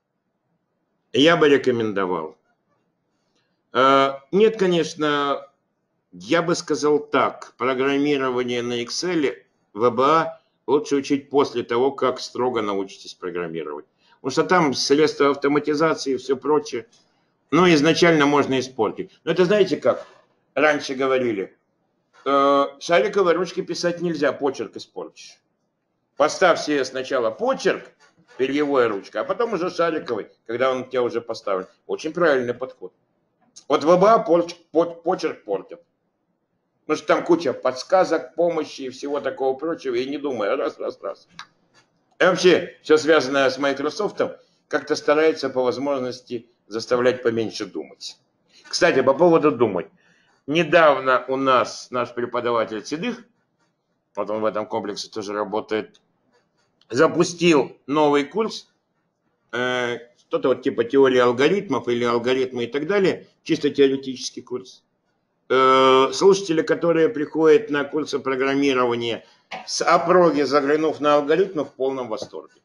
Нет, конечно, я бы сказал так, программирование на Excel, ВБА лучше учить после того, как строго научитесь программировать. Потому что там средства автоматизации и все прочее, ну, изначально можно испортить. Но это знаете как? Раньше говорили, шариковой ручкой писать нельзя, почерк испортишь. Поставь себе сначала почерк, перьевой ручкой, а потом уже шариковый, когда он у тебя уже поставлен. Очень правильный подход. Вот ВБА почерк портит. Потому что там куча подсказок, помощи и всего такого прочего, и не думай, раз. И вообще, все связанное с Microsoft, как-то старается по возможности заставлять поменьше думать. Кстати, по поводу думать. Недавно у нас наш преподаватель Седых, вот он в этом комплексе тоже работает, запустил новый курс, что-то вот типа теории алгоритмов или алгоритмы и так далее, чисто теоретический курс. Слушатели, которые приходят на курсы программирования с опроги, заглянув на алгоритмы, в полном восторге.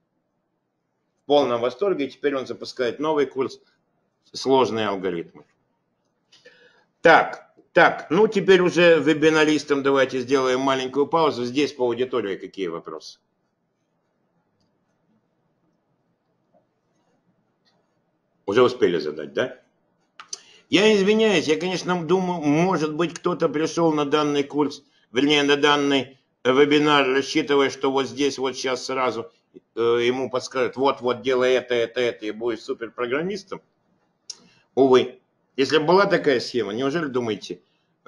И теперь он запускает новый курс «Сложные алгоритмы». Так, ну теперь уже вебинаристам давайте сделаем маленькую паузу. Здесь по аудитории какие вопросы? Уже успели задать, да? Я извиняюсь, я, конечно, думаю, может быть, кто-то пришел на данный курс, вернее, на данный вебинар, рассчитывая, что вот здесь вот сейчас сразу ему подскажут, вот, делай это, и будешь суперпрограммистом. Увы, если бы была такая схема, неужели думаете,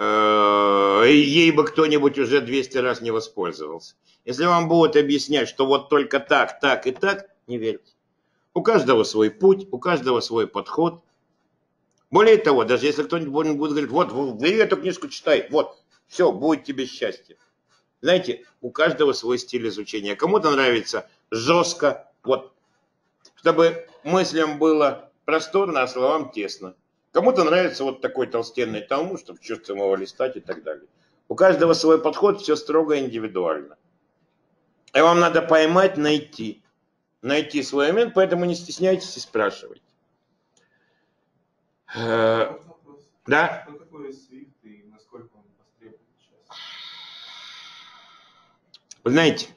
ей бы кто-нибудь уже 200 раз не воспользовался? Если вам будут объяснять, что вот только так и так, не верьте. У каждого свой путь, у каждого свой подход. Более того, даже если кто-нибудь будет говорить, вот, бери эту книжку, читай, вот, все, будет тебе счастье. Знаете, у каждого свой стиль изучения. Кому-то нравится жестко, вот, чтобы мыслям было просторно, а словам тесно. Кому-то нравится вот такой толстенный талмуд, чтобы чувством его листать и так далее. У каждого свой подход, все строго индивидуально. И вам надо поймать, найти свой момент, поэтому не стесняйтесь и спрашивайте. Да? Что такое Swift и насколько он востребован сейчас? Вы знаете,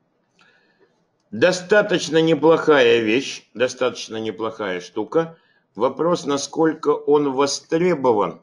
достаточно неплохая вещь, достаточно неплохая штука. Вопрос, насколько он востребован.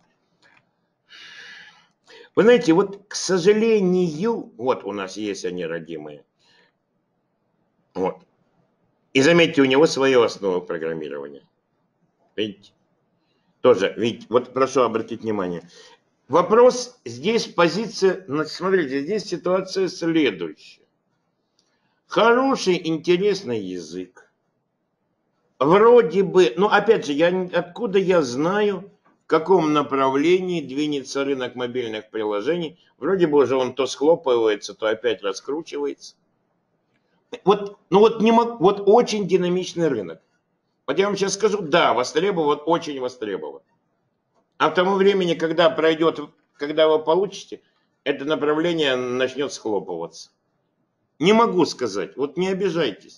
Вы знаете, вот, к сожалению, вот у нас есть они родимые. Вот. И заметьте, у него свое основа программирования. Видите? Тоже, видите, вот прошу обратить внимание. Вопрос здесь, позиция, смотрите, здесь ситуация следующая. Хороший, интересный язык. Вроде бы, ну опять же, откуда я знаю, в каком направлении двинется рынок мобильных приложений. Вроде бы уже он то схлопывается, то опять раскручивается. Вот очень динамичный рынок. Вот я вам сейчас скажу, да, востребован, очень востребован. А к тому времени, когда вы получите, это направление начнет схлопываться. Не могу сказать, вот не обижайтесь.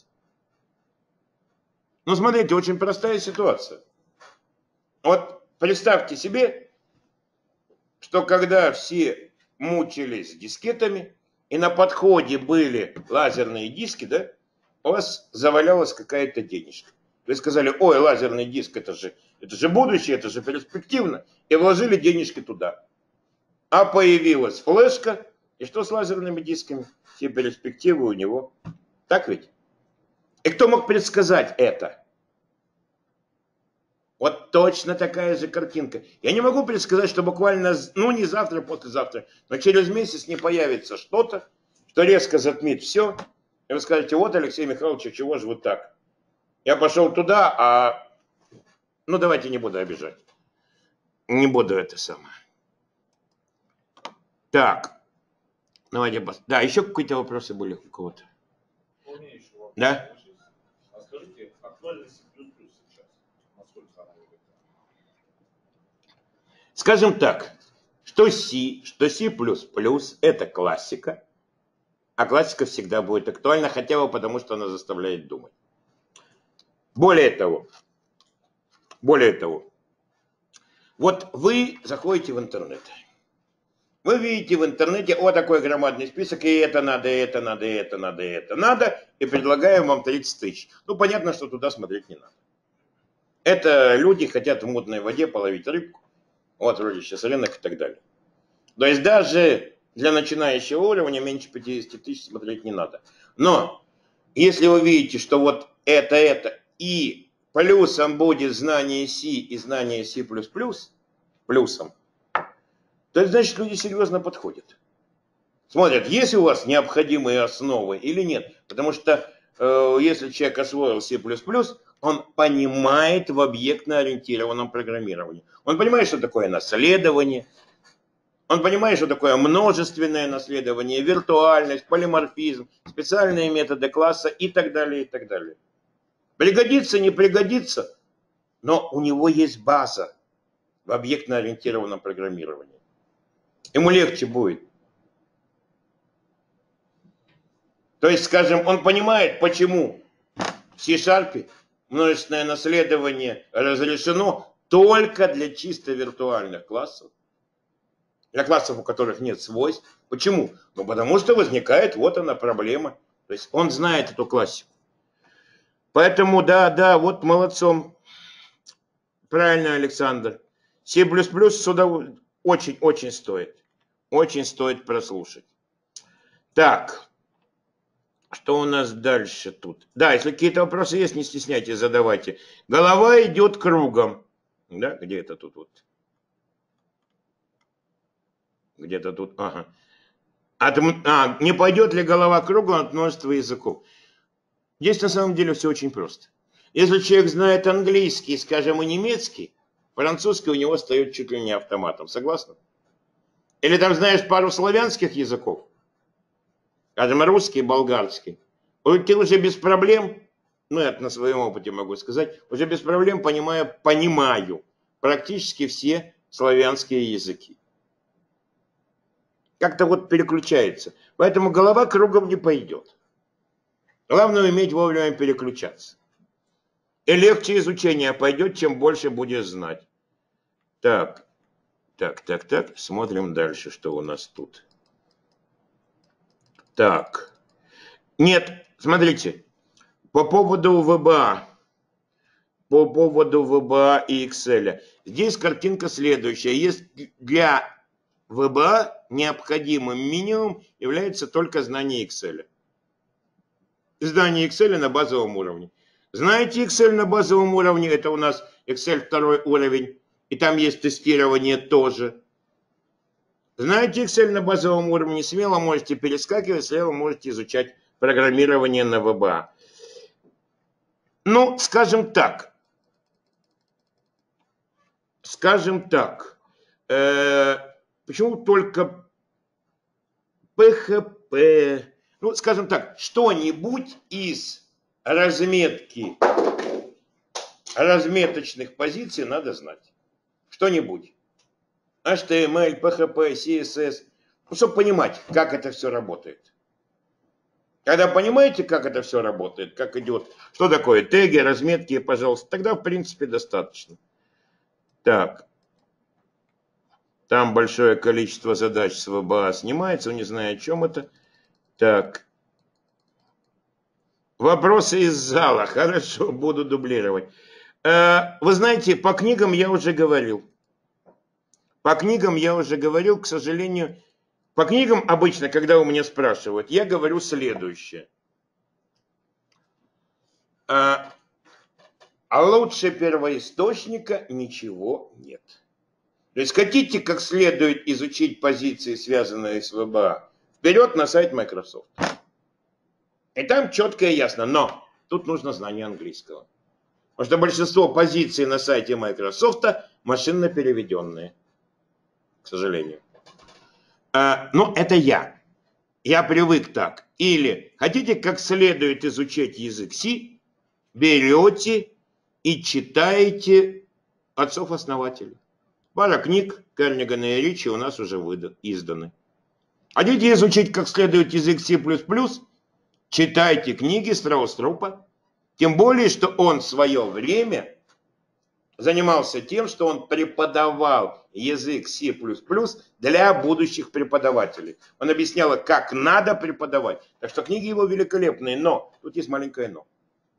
Но смотрите, очень простая ситуация. Вот представьте себе, что когда все мучились с дискетами, и на подходе были лазерные диски, да, у вас завалялась какая-то денежка. Вы сказали, ой, лазерный диск, это же будущее, это же перспективно, и вложили денежки туда. А появилась флешка, и что с лазерными дисками? Все перспективы у него. Так ведь? И кто мог предсказать это? Вот точно такая же картинка. Я не могу предсказать, что буквально, ну не завтра, послезавтра, но через месяц не появится что-то, что резко затмит все. И вы скажете, вот, Алексей Михайлович, чего же вы так? Я пошел туда, а... Ну, давайте не буду обижать. Не буду это самое. Так. Давайте... Да, еще какие-то вопросы были у кого-то? Да? А скажите, актуальность C++ сейчас? Насколько она велика? Скажем так, что C, что C++ это классика, а классика всегда будет актуальна, хотя бы потому, что она заставляет думать. Более того, вот вы заходите в интернет. Вы видите в интернете, о, такой громадный список, и это надо, и это надо, и это надо, и это надо, и предлагаем вам 30 тысяч. Ну, понятно, что туда смотреть не надо. Это люди хотят в мутной воде половить рыбку, вот вроде сейчас рынок и так далее. То есть даже для начинающего уровня меньше 50 тысяч смотреть не надо. Но если вы видите, что вот это, и плюсом будет знание C и знание C++, плюсом, то это значит, люди серьезно подходят. Смотрят, есть у вас необходимые основы или нет. Потому что если человек освоил C++, он понимает в объектно-ориентированном программировании. Он понимает, что такое наследование. Он понимает, что такое множественное наследование, виртуальность, полиморфизм, специальные методы класса и так далее, и так далее. Пригодится, не пригодится, но у него есть база в объектно-ориентированном программировании. Ему легче будет. То есть, скажем, он понимает, почему в C# множественное наследование разрешено только для чисто виртуальных классов. Для классов, у которых нет свойств. Почему? Ну, потому что возникает, вот она проблема. То есть он знает эту классику. Поэтому, да, вот молодцом. Правильно, Александр. C++ сюда очень стоит. Очень стоит прослушать. Так. Что у нас дальше тут? Да, если какие-то вопросы есть, не стесняйтесь, задавайте. Голова идет кругом. Да, где это тут вот? Где-то тут, ага. Не пойдет ли голова кругом от множества языков? Здесь на самом деле все очень просто. Если человек знает английский, скажем, и немецкий, французский у него встает чуть ли не автоматом. Согласны? Или там знаешь пару славянских языков, скажем, русский, болгарский, ты уже без проблем, ну, это на своем опыте могу сказать, уже без проблем понимаю практически все славянские языки. Как-то вот переключается. Поэтому голова кругом не пойдет. Главное уметь вовремя переключаться. И легче изучение пойдет, чем больше будешь знать. Так. Смотрим дальше, что у нас тут. Так. Нет, смотрите. По поводу ВБА и Excel. Здесь картинка следующая. Есть для ВБА необходимым минимум является только знание Excel. Знание Excel на базовом уровне. Знаете Excel на базовом уровне? Это у нас Excel 2 уровень. И там есть тестирование тоже. Знаете Excel на базовом уровне? Смело можете перескакивать, смело можете изучать программирование на ВБА. Ну, скажем так. Почему только PHP? Ну, скажем так, что-нибудь из разметочных позиций надо знать. Что-нибудь. HTML, PHP, CSS. Ну, чтобы понимать, как это все работает. Когда понимаете, как это все работает, как идет, что такое теги, разметки, пожалуйста, тогда, в принципе, достаточно. Так. Там большое количество задач с ВБА снимается, не знаю, о чем это. Так. Вопросы из зала. Хорошо, буду дублировать. Вы знаете, по книгам я уже говорил. К сожалению, по книгам обычно, когда у меня спрашивают, я говорю следующее. А лучше первоисточника ничего нет. То есть хотите как следует изучить позиции, связанные с ВБА, вперед на сайт Microsoft. И там четко и ясно, но тут нужно знание английского. Потому что большинство позиций на сайте Microsoft машинно переведенные, к сожалению. Но это я. Я привык так. Или хотите как следует изучать язык C, берете и читаете отцов-основателей. Пара книг Кернигана и Ричи у нас уже изданы. Хотите изучить как следует язык C++, читайте книги Страус-Трупа. Тем более, что он в свое время занимался тем, что он преподавал язык C++ для будущих преподавателей. Он объяснял, как надо преподавать. Так что книги его великолепные, но тут есть маленькое но.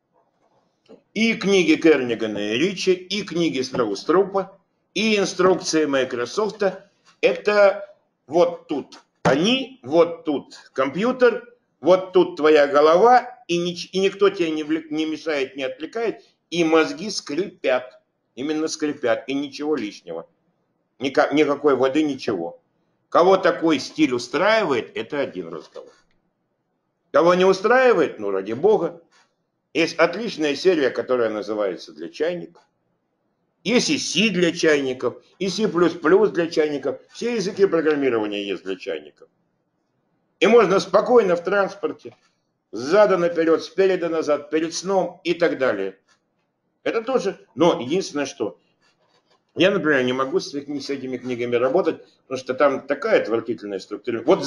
И книги Кернигана и Ричи, и книги Страус-Трупа, и инструкции Microsoft — это вот тут они, вот тут компьютер, вот тут твоя голова, и никто тебе не мешает, не отвлекает, и мозги скрипят. Именно скрипят, и ничего лишнего. Никакой воды, ничего. Кого такой стиль устраивает, это один разговор. Кого не устраивает, ну ради бога. Есть отличная серия, которая называется «Для чайников». Есть и C для чайников, и C++ для чайников. Все языки программирования есть для чайников. И можно спокойно в транспорте, сзаду наперед, спереду назад, перед сном и так далее. Это тоже, но единственное, что я, например, не могу с этими книгами работать, потому что там такая отвратительная структура. Вот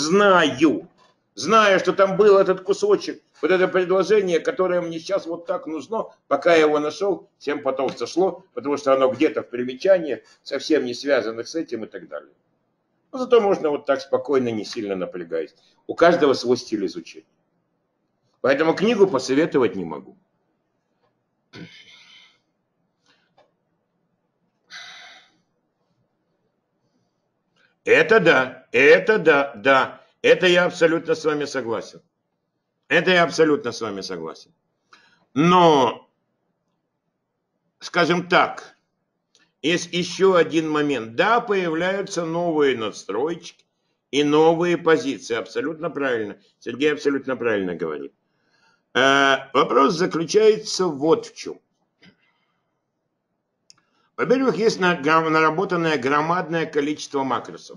зная, что там был этот кусочек, вот это предложение, которое мне сейчас вот так нужно, пока я его нашел, всем потом сошло, потому что оно где-то в примечаниях, совсем не связанных с этим и так далее. Но зато можно вот так спокойно, не сильно напрягаясь. У каждого свой стиль изучения. Поэтому книгу посоветовать не могу. Это да, да. Это я абсолютно с вами согласен. Но, скажем так, есть еще один момент. Да, появляются новые надстройки и новые позиции. Абсолютно правильно. Сергей абсолютно правильно говорит. Вопрос заключается вот в чем. Во-первых, есть наработанное громадное количество макросов,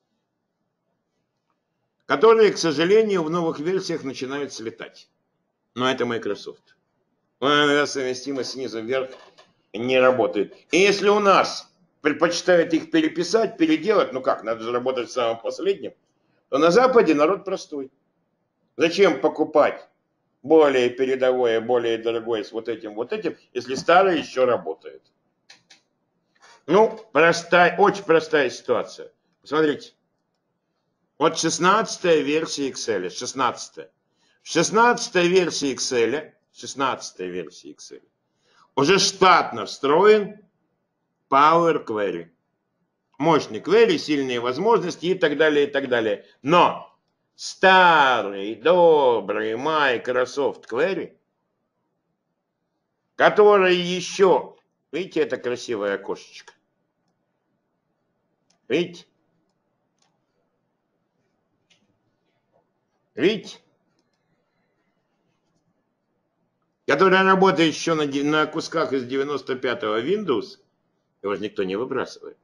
которые, к сожалению, в новых версиях начинают слетать. Но это Microsoft. Иногда совместимость снизу вверх не работает. И если у нас предпочитают их переписать, переделать, ну как, надо же работать самым последним, то на Западе народ простой. Зачем покупать более передовое, более дорогое с вот этим, если старое еще работает? Ну, очень простая ситуация. Посмотрите. Вот 16-я версия Excel, 16-я. В 16-й версии Excel, уже штатно встроен Power Query. Мощный query, сильные возможности и так далее, и так далее. Но старый, добрый Microsoft Query, который еще... Видите, это красивое окошечко? Видите? Которая работает еще на кусках из 95-го Windows, его же никто не выбрасывает.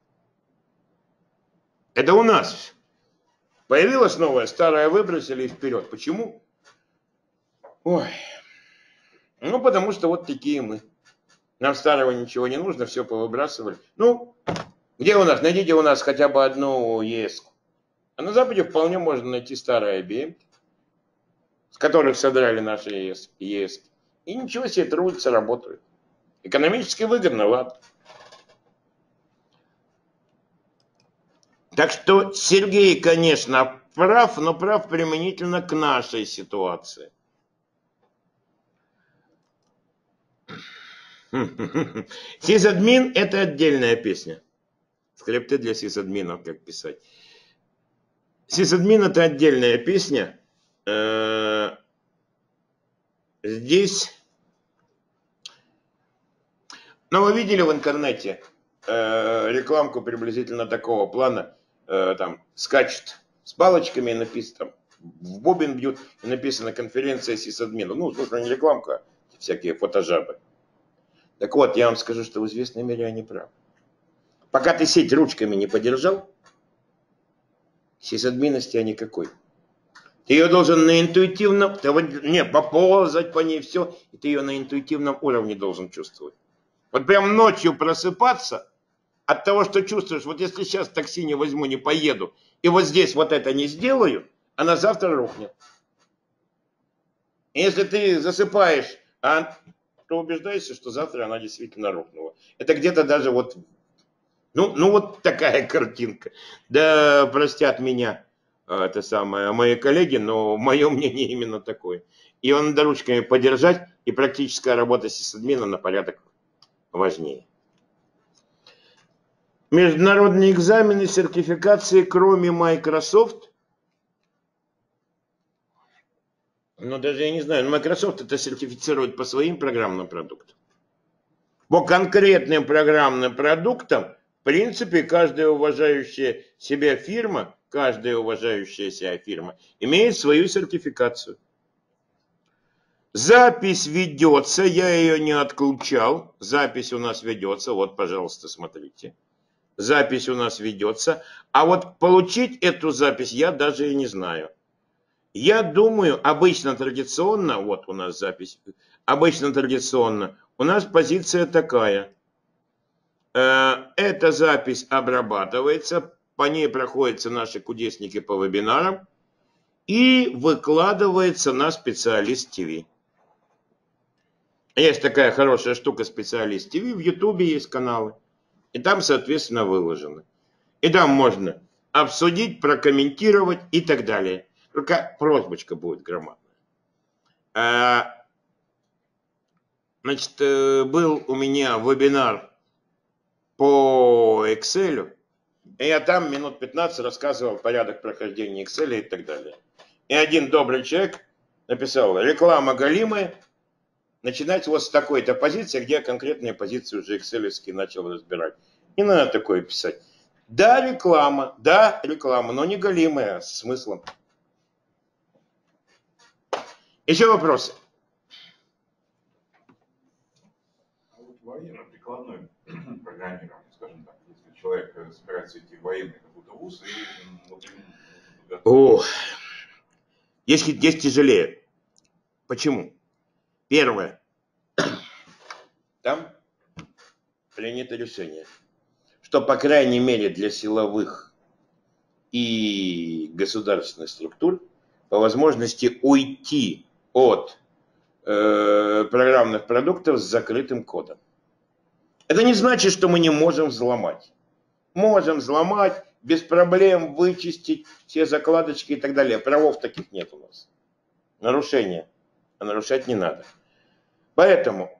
Это у нас. Появилась новая, старая выбросили и вперед. Почему? Ой. Ну, потому что вот такие мы. Нам старого ничего не нужно, все повыбрасывали. Ну, где у нас? Найдите у нас хотя бы одну ES. А на Западе вполне можно найти старые IBM, с которых содрали наши ES. И ничего себе, трудятся, работают. Экономически выгодно, ладно. Так что Сергей, конечно, прав, но прав применительно к нашей ситуации. Сисадмин – это отдельная песня. Скрипты для сисадминов, как писать. Сисадмин – это отдельная песня. Здесь... Ну, вы видели в интернете рекламку приблизительно такого плана. Там скачет с палочками и написано, там, в бубен бьют, и написано конференция сисадмина. Ну, собственно, не рекламка, а всякие фотожабы. Так вот, я вам скажу, что в известной мере они правы. Пока ты сеть ручками не подержал, сисадминности никакой. Ты ее должен на интуитивном, поползать по ней все, и ты ее на интуитивном уровне должен чувствовать. Вот прям ночью просыпаться от того, что чувствуешь, вот если сейчас такси не возьму, не поеду, и вот здесь вот это не сделаю, она завтра рухнет. И если ты засыпаешь, то убеждаешься, что завтра она действительно рухнула. Это где-то даже вот, ну вот такая картинка. Да простят меня это самое, мои коллеги, но мое мнение именно такое. И он надо ручками подержать, и практическая работа сисадмина на порядок важнее. Международные экзамены, сертификации, кроме Microsoft. Ну, даже я не знаю, Microsoft это сертифицирует по своим программным продуктам. По конкретным программным продуктам, в принципе, каждая уважающая себя фирма имеет свою сертификацию. Запись ведется, я ее не отключал. Запись у нас ведется, вот, пожалуйста, смотрите. Запись у нас ведется. А вот получить эту запись я даже и не знаю. Я думаю, обычно традиционно, вот у нас запись, обычно традиционно, у нас позиция такая. Эта запись обрабатывается, по ней проходятся наши кудесники по вебинарам и выкладывается на Специалист ТВ. Есть такая хорошая штука Специалист ТВ, в Ютубе есть каналы, и там, соответственно, выложено. И там можно обсудить, прокомментировать и так далее. Только просьбочка будет громадная. Значит, был у меня вебинар по Excel, и я там минут 15 рассказывал порядок прохождения Excel и так далее. И один добрый человек написал: реклама галимая, начинать вот с такой-то позиции, где я конкретные позиции уже Excel-овские начал разбирать. Не надо такое писать. Да, реклама, но не галимая, а с смыслом. Еще вопросы? А вот военно-прикладной программирование, скажем так, если человек собирается идти в военный какой-то вуз, и вот ему Здесь тяжелее. Почему? Первое. Там принято решение, что, по крайней мере, для силовых и государственных структур по возможности уйти от программных продуктов с закрытым кодом. Это не значит, что мы не можем взломать. Можем взломать, без проблем вычистить все закладочки и так далее. Правов таких нет у нас. Нарушения. А нарушать не надо. Поэтому,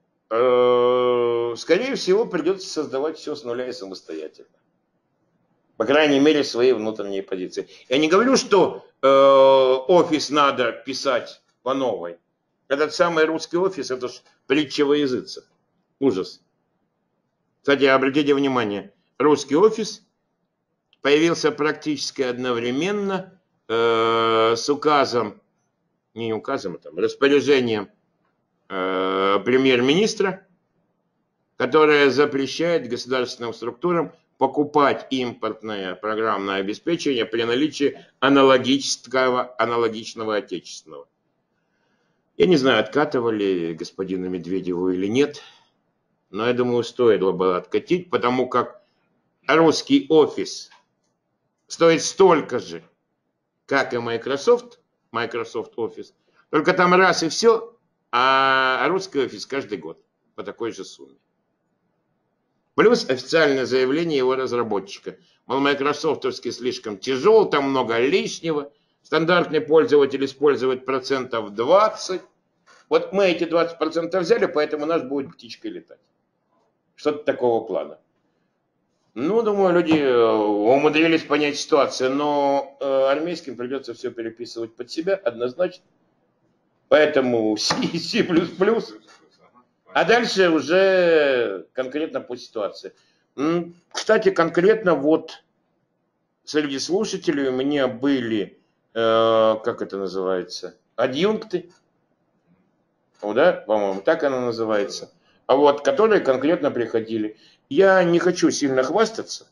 скорее всего, придется создавать все с нуля и самостоятельно. По крайней мере, свои внутренние позиции. Я не говорю, что офис надо писать по новой. Этот самый русский офис, это ж притча во языцах. Ужас. Кстати, обратите внимание, русский офис появился практически одновременно с указом, не указом, а там, распоряжением премьер-министра, которое запрещает государственным структурам покупать импортное программное обеспечение при наличии аналогичного отечественного. Я не знаю, откатывали господину Медведеву или нет, но я думаю, стоило бы откатить, потому как русский офис стоит столько же, как и Microsoft Office, только там раз и все, а русский офис каждый год по такой же сумме. Плюс официальное заявление его разработчика. Мол, майкрософтовский слишком тяжел, там много лишнего. Стандартный пользователь использует 20%. Вот мы эти 20% взяли, поэтому у нас будет птичкой летать. Что-то такого плана. Ну, думаю, люди умудрились понять ситуацию, но армейским придется все переписывать под себя однозначно. Поэтому C, C++. А дальше уже конкретно по ситуации. Кстати, конкретно вот среди слушателей у меня были, как это называется, адъюнкты. Да, по-моему, так оно называется. А вот, которые конкретно приходили. Я не хочу сильно хвастаться.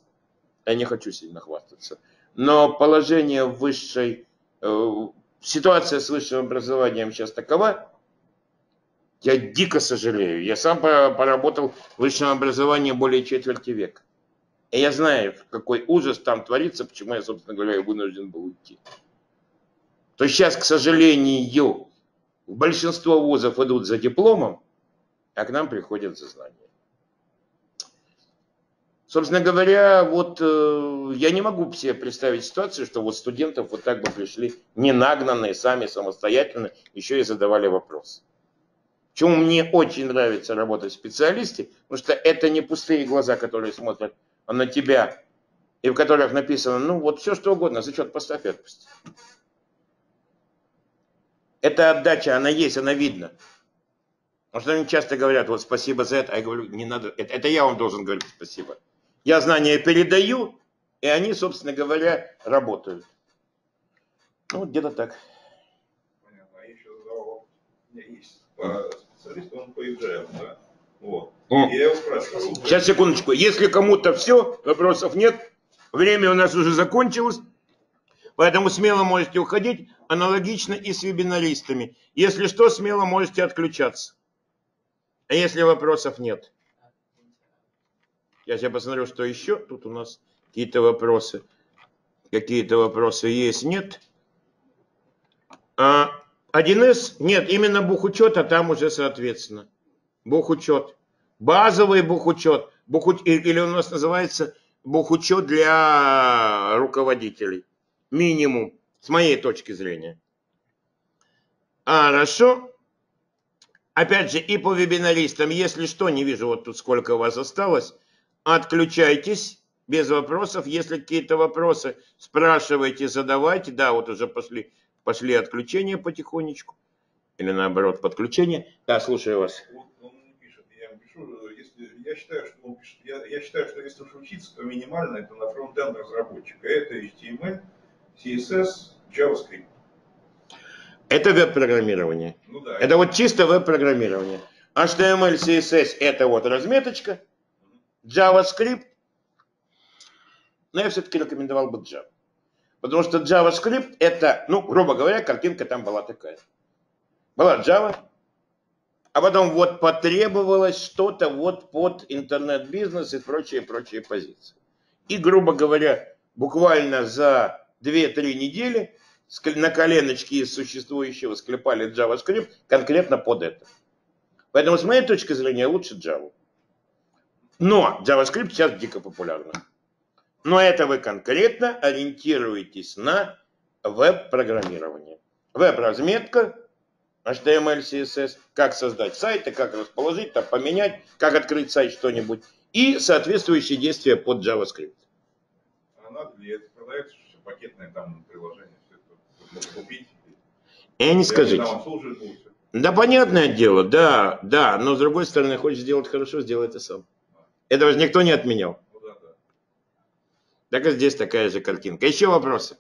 Но положение высшей, ситуация с высшим образованием сейчас такова. Я дико сожалею. Я сам поработал в высшем образовании более четверти века. И я знаю, какой ужас там творится, почему я, собственно говоря, вынужден был уйти. То есть сейчас, к сожалению, большинство вузов идут за дипломом, а к нам приходят за знания. Собственно говоря, вот я не могу себе представить ситуацию, что вот студентов вот так бы пришли, не нагнанные, сами самостоятельно, еще и задавали вопросы. Почему мне очень нравится работать в специалисте, потому что это не пустые глаза, которые смотрят на тебя, и в которых написано, ну вот все что угодно, зачет поставь и отпусти. Эта отдача, она есть, она видна. Потому что они часто говорят, вот спасибо за это, а я говорю, не надо, это я вам должен говорить спасибо. Я знания передаю, и они, собственно говоря, работают. Ну, вот где-то так. Понятно. А еще задавал, у меня есть специалист, он по agile, да? Вот. И я его спрашиваю. Сейчас, секундочку. Если кому-то все, вопросов нет, время у нас уже закончилось, поэтому смело можете уходить, аналогично и с вебинаристами. Если что, смело можете отключаться. А если вопросов нет? Я сейчас посмотрю, что еще. Тут у нас какие-то вопросы. Какие-то вопросы есть, нет. 1С? Нет, именно бухучет, а там уже соответственно. Бухучет. Базовый бухучет. Или у нас называется бухучет для руководителей. Минимум, с моей точки зрения. Хорошо. Опять же, и по вебинаристам, если что, не вижу вот тут сколько у вас осталось, отключайтесь без вопросов. Если какие-то вопросы, спрашивайте, задавайте. Да, вот уже пошли отключения потихонечку. Или наоборот, подключение. Да, слушаю вас. Вот он пишет, я ему пишу, я считаю, что он пишет, я считаю, что если уж учиться, то минимально это на фронт-энд разработчика. Это HTML, CSS, JavaScript. Это веб-программирование. Ну, да, это вот чисто веб-программирование. HTML, CSS это вот разметочка. JavaScript. Но я все-таки рекомендовал бы Java. Потому что JavaScript это, ну, грубо говоря, картинка там была такая. Была Java. А потом вот потребовалось что-то вот под интернет-бизнес и прочие позиции. И, грубо говоря, буквально за 2-3 недели на коленочке из существующего склепали JavaScript конкретно под это. Поэтому, с моей точки зрения, лучше Java. Но JavaScript сейчас дико популярен. Но это вы конкретно ориентируетесь на веб-программирование. Веб-разметка, HTML, CSS, как создать сайты, как расположить, там, поменять, как открыть сайт что-нибудь. И соответствующие действия под JavaScript. А надо ли это продается, все пакетное там приложение, все это можно купить? И не скажите. Да, понятное дело, да, но с другой стороны, хочешь сделать хорошо, сделай это сам. Этого же никто не отменял. Ну, да. Так и здесь такая же картинка. Еще вопросы?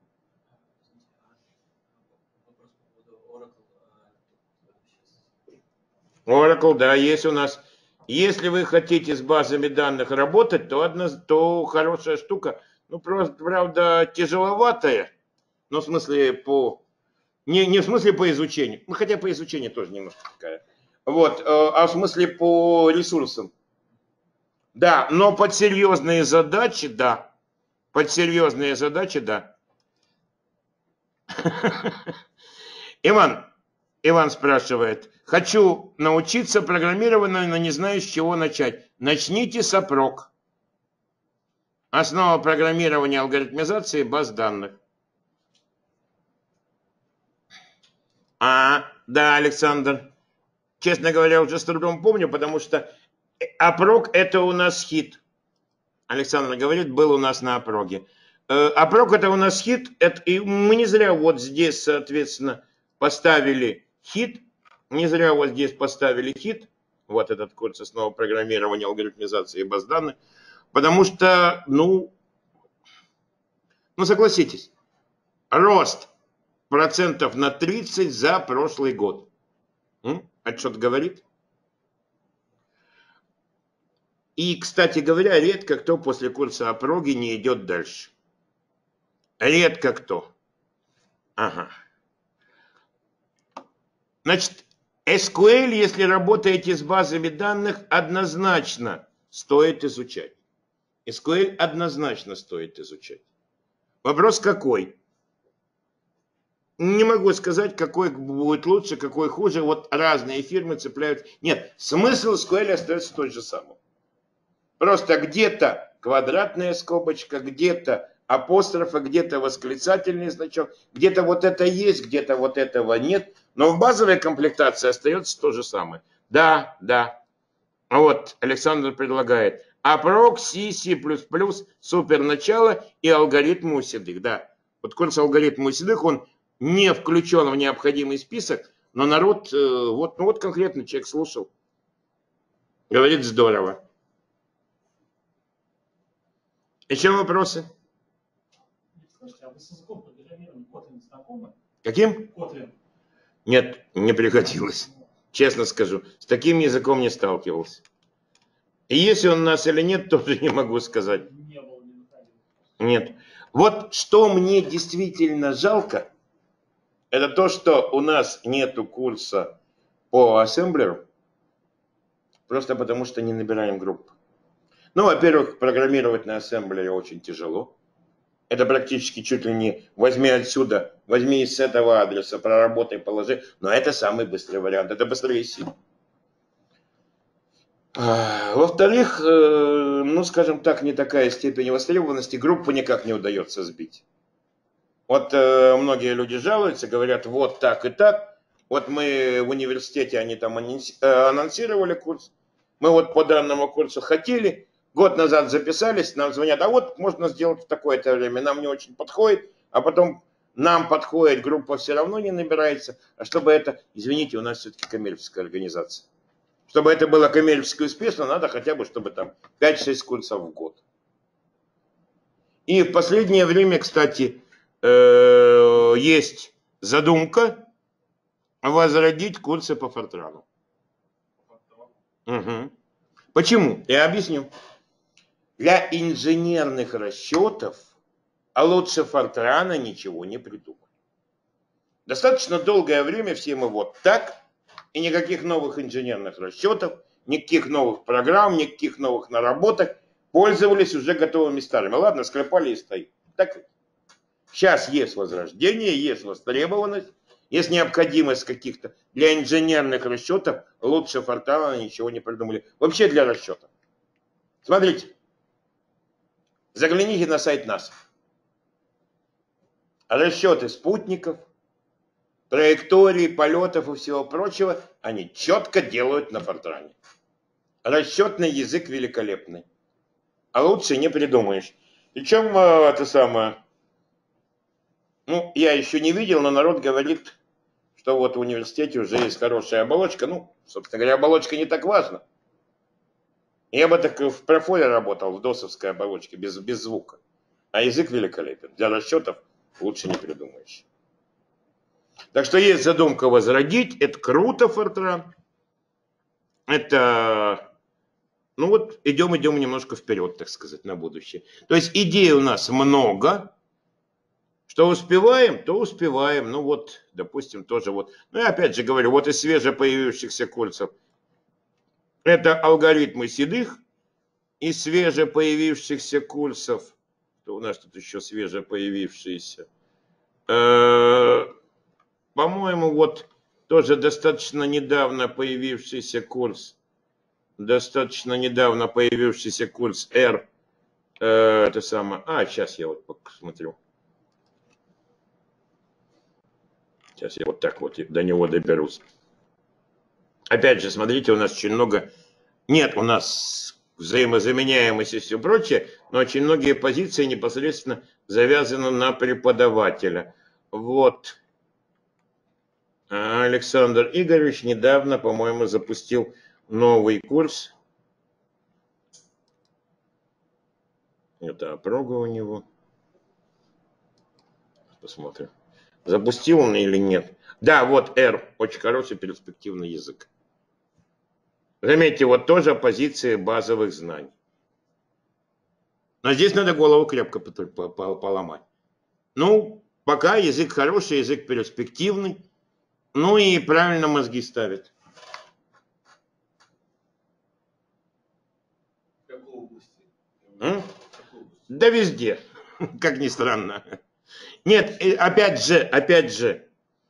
Oracle, да, есть у нас. Если вы хотите с базами данных работать, то хорошая штука. Ну, правда, тяжеловатая. Но в смысле не в смысле по изучению. Ну, хотя по изучению тоже немножко такая. Вот, а в смысле по ресурсам. Да, но под серьезные задачи, да. Под серьезные задачи, да. Иван спрашивает. Хочу научиться программированию, но не знаю, с чего начать. Начните с Aprok. Основа программирования алгоритмизации баз данных. Да, Александр. Честно говоря, уже с трудом помню, потому что опрок это у нас хит. Александр говорит, был у нас на опроге. Опрок это у нас хит. И мы не зря вот здесь, соответственно, поставили хит. Не зря вот здесь поставили хит. Вот этот курс основы программирования, алгоритмизации и баз данных. Потому что, ну согласитесь, рост процентов на 30 за прошлый год. Это что-то говорит? И, кстати говоря, редко кто после курса опроги не идет дальше. Редко кто. Ага. Значит, SQL, если работаете с базами данных, однозначно стоит изучать. SQL однозначно стоит изучать. Вопрос какой? Не могу сказать, какой будет лучше, какой хуже. Вот разные фирмы цепляют. Нет, смысл SQL остается тот же самый. Просто где-то квадратная скобочка, где-то апостроф, где-то восклицательный значок, где-то вот это есть, где-то вот этого нет. Но в базовой комплектации остается то же самое. Да. Вот Александр предлагает. Опрок, C, C++, супер начало и алгоритмы у седых. Да, вот курс алгоритмы у седых, он не включен в необходимый список, но народ, вот конкретно человек слушал. Говорит, здорово. Еще вопросы? Слушайте, а вы с языком программирования Kotlin знакомы? Каким? Kotlin. Нет, не пригодилось. Честно скажу, с таким языком не сталкивался. И есть он у нас или нет, тоже не могу сказать. Не было, не находил. Нет. Вот что мне действительно жалко, это то, что у нас нету курса по ассемблеру, просто потому что не набираем группу. Ну, во-первых, программировать на ассемблере очень тяжело. Это практически чуть ли не возьми отсюда, возьми с этого адреса, проработай, положи. Но это самый быстрый вариант, это быстрее C. Во-вторых, скажем так, не такая степень востребованности, группу никак не удается сбить. Вот многие люди жалуются, говорят, вот так и так. Вот мы в университете, они там анонсировали курс. Мы вот по данному курсу хотели, год назад записались, нам звонят, а вот можно сделать в такое-то время, нам не очень подходит, а потом нам подходит, группа все равно не набирается. А чтобы это, извините, у нас все-таки коммерческая организация. Чтобы это было коммерчески успешно, надо хотя бы, чтобы там 5-6 курсов в год. И в последнее время, кстати, есть задумка возродить курсы по Фортрану. Угу. Почему? Я объясню. Для инженерных расчетов, а лучше Фортрана ничего не придумали. Достаточно долгое время все мы вот так, и никаких новых инженерных расчетов, никаких новых программ, никаких новых наработок, пользовались уже готовыми старыми. Ладно, склепали и стоит. Так ведь. Сейчас есть возрождение, есть востребованность, есть необходимость каких-то для инженерных расчетов, лучше Фортрана ничего не придумали. Вообще для расчетов. Смотрите, загляните на сайт НАСА. Расчеты спутников, траектории, полетов и всего прочего, они четко делают на Фортране. Расчетный язык великолепный. А лучше не придумаешь. Причем это самое... я еще не видел, но народ говорит, что вот в университете уже есть хорошая оболочка. Собственно говоря, оболочка не так важна. Я бы так в профоле работал, в досовской оболочке, без звука. А язык великолепен. Для расчетов лучше не придумаешь. Так что есть задумка возродить. Это круто, Фортран. Это... идем немножко вперед, так сказать, на будущее. То есть идей у нас много. Что успеваем, то успеваем. Допустим, тоже вот. Я опять же говорю, вот из свежепоявившихся курсов. Это алгоритмы седых. Из свежепоявившихся курсов. Что у нас тут еще свежепоявившиеся? По-моему, тоже достаточно недавно появившийся курс. R. Это самое. Сейчас я вот посмотрю. Сейчас я вот так вот до него доберусь. Опять же, смотрите, у нас очень много... Нет, у нас взаимозаменяемость и все прочее, но очень многие позиции непосредственно завязаны на преподавателя. Вот. Александр Игоревич недавно, по-моему, запустил новый курс. Это опрога у него. Посмотрим. Запустил он или нет. Да, вот R. Очень хороший перспективный язык. Заметьте, вот тоже позиции базовых знаний. Но здесь надо голову крепко поломать. Ну, пока язык хороший, язык перспективный. Ну и правильно мозги ставит. В какой области? Да везде, как ни странно. Нет, опять же,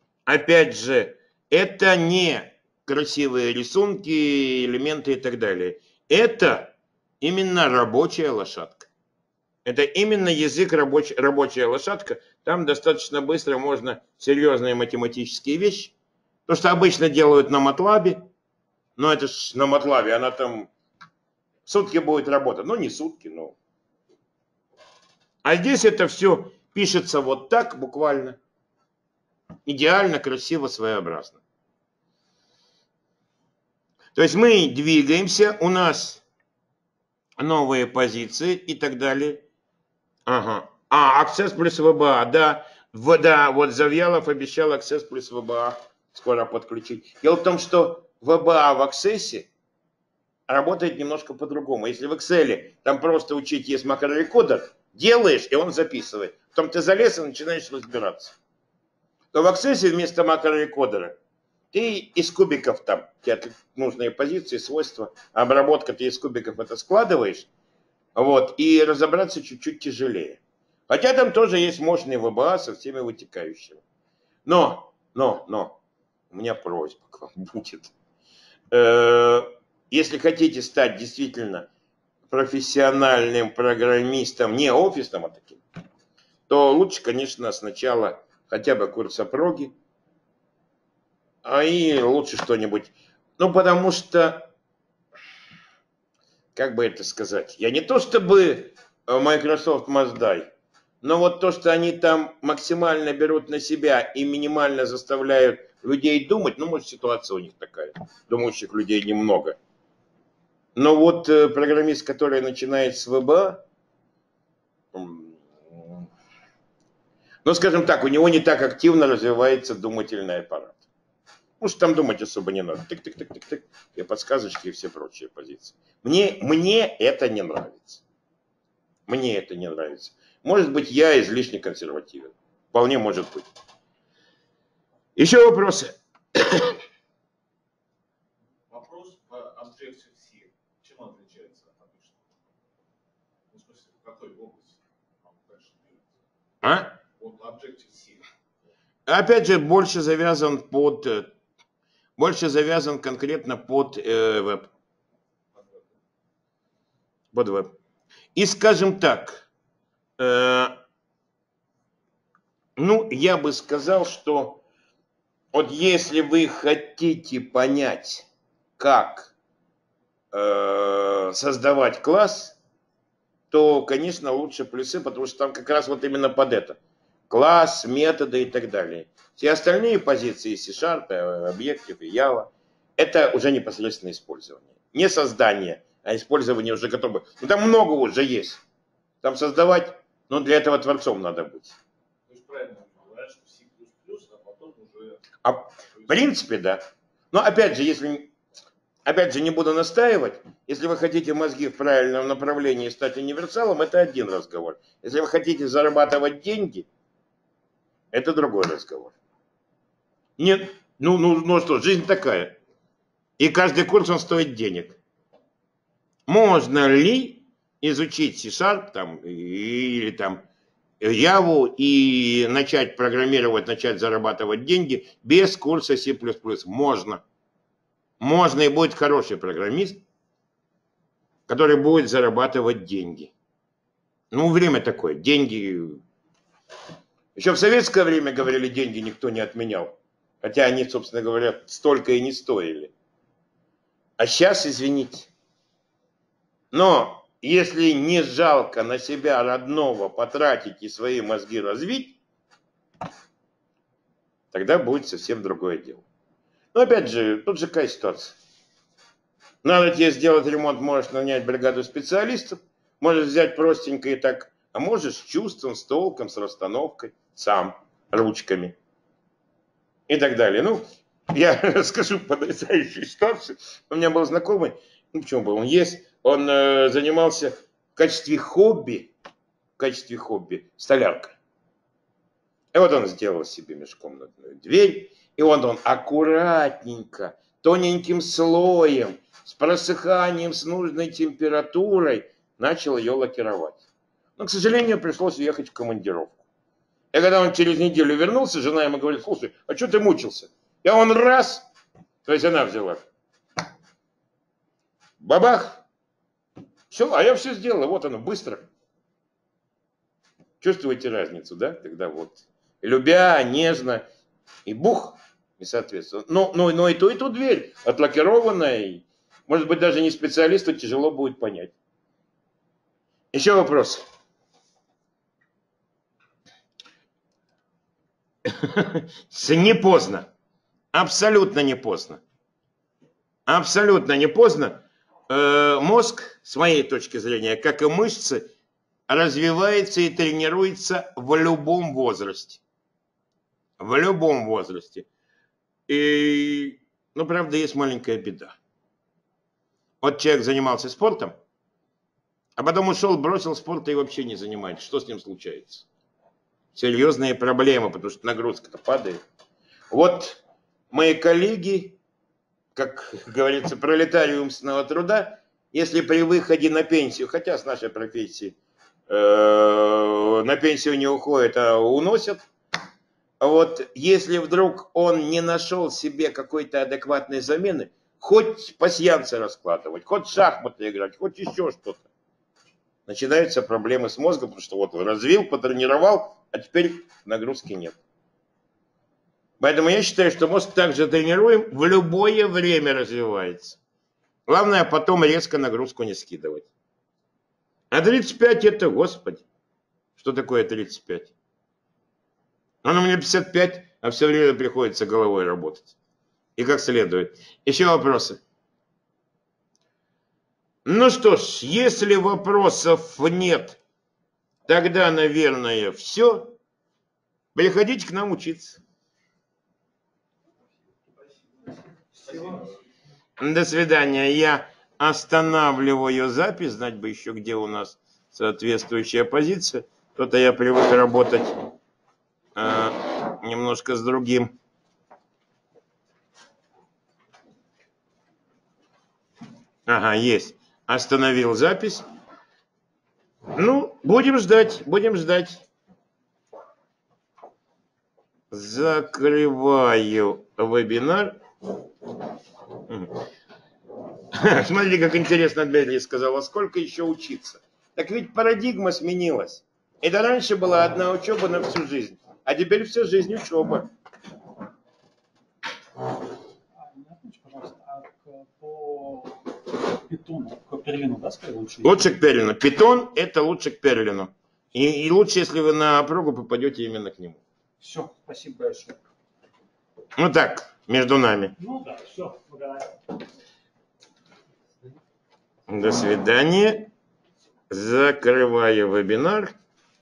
это не красивые рисунки, элементы и так далее. Это именно рабочая лошадка. Это именно язык рабочая лошадка. Там достаточно быстро можно серьезные математические вещи. То, что обычно делают на MATLAB, но это ж на MATLAB, она там сутки будет работать. Ну, не сутки, но... А здесь это все пишется вот так, буквально. Идеально, красиво, своеобразно. То есть мы двигаемся, у нас новые позиции и так далее. Ага. Access плюс VBA, да. Да, вот Завьялов обещал Access плюс VBA скоро подключить. Дело в том, что VBA в Access работает немножко по-другому. Если в Excel там просто учить есть макрорекордер, делаешь, и он записывает. Потом ты залез и начинаешь разбираться. То в Access вместо макрорекордера ты из кубиков там, тебе нужные позиции, свойства, обработка, ты из кубиков это складываешь, вот, и разобраться чуть-чуть тяжелее. Хотя там тоже есть мощный VBA со всеми вытекающими. Но, у меня просьба к вам будет. Если хотите стать действительно профессиональным программистом, не офисным, а таким, то лучше, конечно, сначала хотя бы курс опроги, и лучше что-нибудь. Ну, потому что, как бы это сказать, я не то чтобы Microsoft Mazday, но вот то, что они там максимально берут на себя и минимально заставляют людей думать, ну, может, ситуация у них такая, думающих людей немного. Но вот программист, который начинает с VBA, ну, скажем так, у него не так активно развивается думательный аппарат. Потому что там думать особо не надо. Тык-тык-тык-тык-тык. И подсказочки, и все прочие позиции. Мне это не нравится. Мне это не нравится. Может быть, я излишне консервативен. Вполне может быть. Еще вопросы? Вопрос по Objective-C. Чем он отличается от обычного? Ну, в смысле, в какой области он дальше двигается? Вот Objective-C. Опять же, больше завязан конкретно под веб. Под веб. И скажем так, ну, я бы сказал, что вот если вы хотите понять, как создавать класс, то, конечно, лучше плюсы, потому что там как раз вот именно под это. Класс, методы и так далее. Все остальные позиции, C-Sharp, Objective и Java, это уже непосредственное использование. Не создание, а использование уже готовых. Ну, там много уже есть. Там создавать, но для этого творцом надо быть. То есть правильно говорят, что C++, а потом уже... В принципе, да. Но опять же, не буду настаивать. Если вы хотите мозги в правильном направлении стать универсалом, это один разговор. Если вы хотите зарабатывать деньги, это другой разговор. Нет, ну что, жизнь такая. И каждый курс, он стоит денег. Можно ли изучить C-Sharp там, или там Java и начать программировать, начать зарабатывать деньги без курса C++? Можно. Можно, и будет хороший программист, который будет зарабатывать деньги. Ну, время такое. Деньги... Еще в советское время, говорили, деньги никто не отменял. Хотя они, собственно говоря, столько и не стоили. А сейчас, извините. Но если не жалко на себя родного потратить и свои мозги развить, тогда будет совсем другое дело. Но опять же, тут же какая ситуация. Надо тебе сделать ремонт, можешь нанять бригаду специалистов, можешь взять простенько и так, а можешь с чувством, с толком, с расстановкой, сам, ручками и так далее. Ну, я расскажу потрясающую ситуацию. У меня был знакомый, ну почему был, он есть, он занимался в качестве хобби столяркой. И вот он сделал себе межкомнатную дверь, и вот он аккуратненько, тоненьким слоем, с просыханием, с нужной температурой начал ее лакировать. Но, к сожалению, пришлось уехать в командировку. И когда он через неделю вернулся, жена ему говорит: слушай, а что ты мучился? И он раз, то есть она взяла, бабах, все, а я все сделала, вот оно, быстро. Чувствуете разницу, да? Когда вот, любя, нежно, и бух, и соответственно. Но и ту дверь отлакированная, и, может быть, даже не специалисту тяжело будет понять. Еще вопрос. Не поздно. Абсолютно не поздно. Абсолютно не поздно. Мозг, с моей точки зрения, как и мышцы, развивается и тренируется в любом возрасте. В любом возрасте. И, ну, правда, есть маленькая беда. Вот человек занимался спортом, а потом ушел, бросил спорт и вообще не занимается. Что с ним случается? Серьезные проблемы, потому что нагрузка-то падает. Вот мои коллеги, как говорится, пролетарий умственного труда, если при выходе на пенсию, хотя с нашей профессией на пенсию не уходят, а уносят, вот если вдруг он не нашел себе какой-то адекватной замены, хоть пасьянсы раскладывать, хоть шахматы играть, хоть еще что-то, начинаются проблемы с мозгом, потому что вот развил, потренировал, а теперь нагрузки нет. Поэтому я считаю, что мозг также тренируем, в любое время развивается. Главное потом резко нагрузку не скидывать. А 35 это, господи, что такое 35? У меня 55, а все время приходится головой работать. И как следует. Еще вопросы? Ну что ж, если вопросов нет, тогда, наверное, все. Приходите к нам учиться. До свидания. Я останавливаю запись. Знать бы еще, где у нас соответствующая позиция. То-то я привык работать немножко с другим. Ага, есть. Остановил запись. Ну, будем ждать, будем ждать. Закрываю вебинар. Смотри, как интересно Дмитрий сказал, а сколько еще учиться? Так ведь парадигма сменилась. Это раньше была одна учеба на всю жизнь, а теперь всю жизнь учеба. Напомните, пожалуйста, по питону, к Перлину, да, сказали лучше? Лучше к Перлину. Питон – это лучше к Перлину. И лучше, если вы на прогу попадете именно к нему. Все, спасибо большое. Ну так, между нами. Ну да, все, благодарю. До свидания. Закрываю вебинар.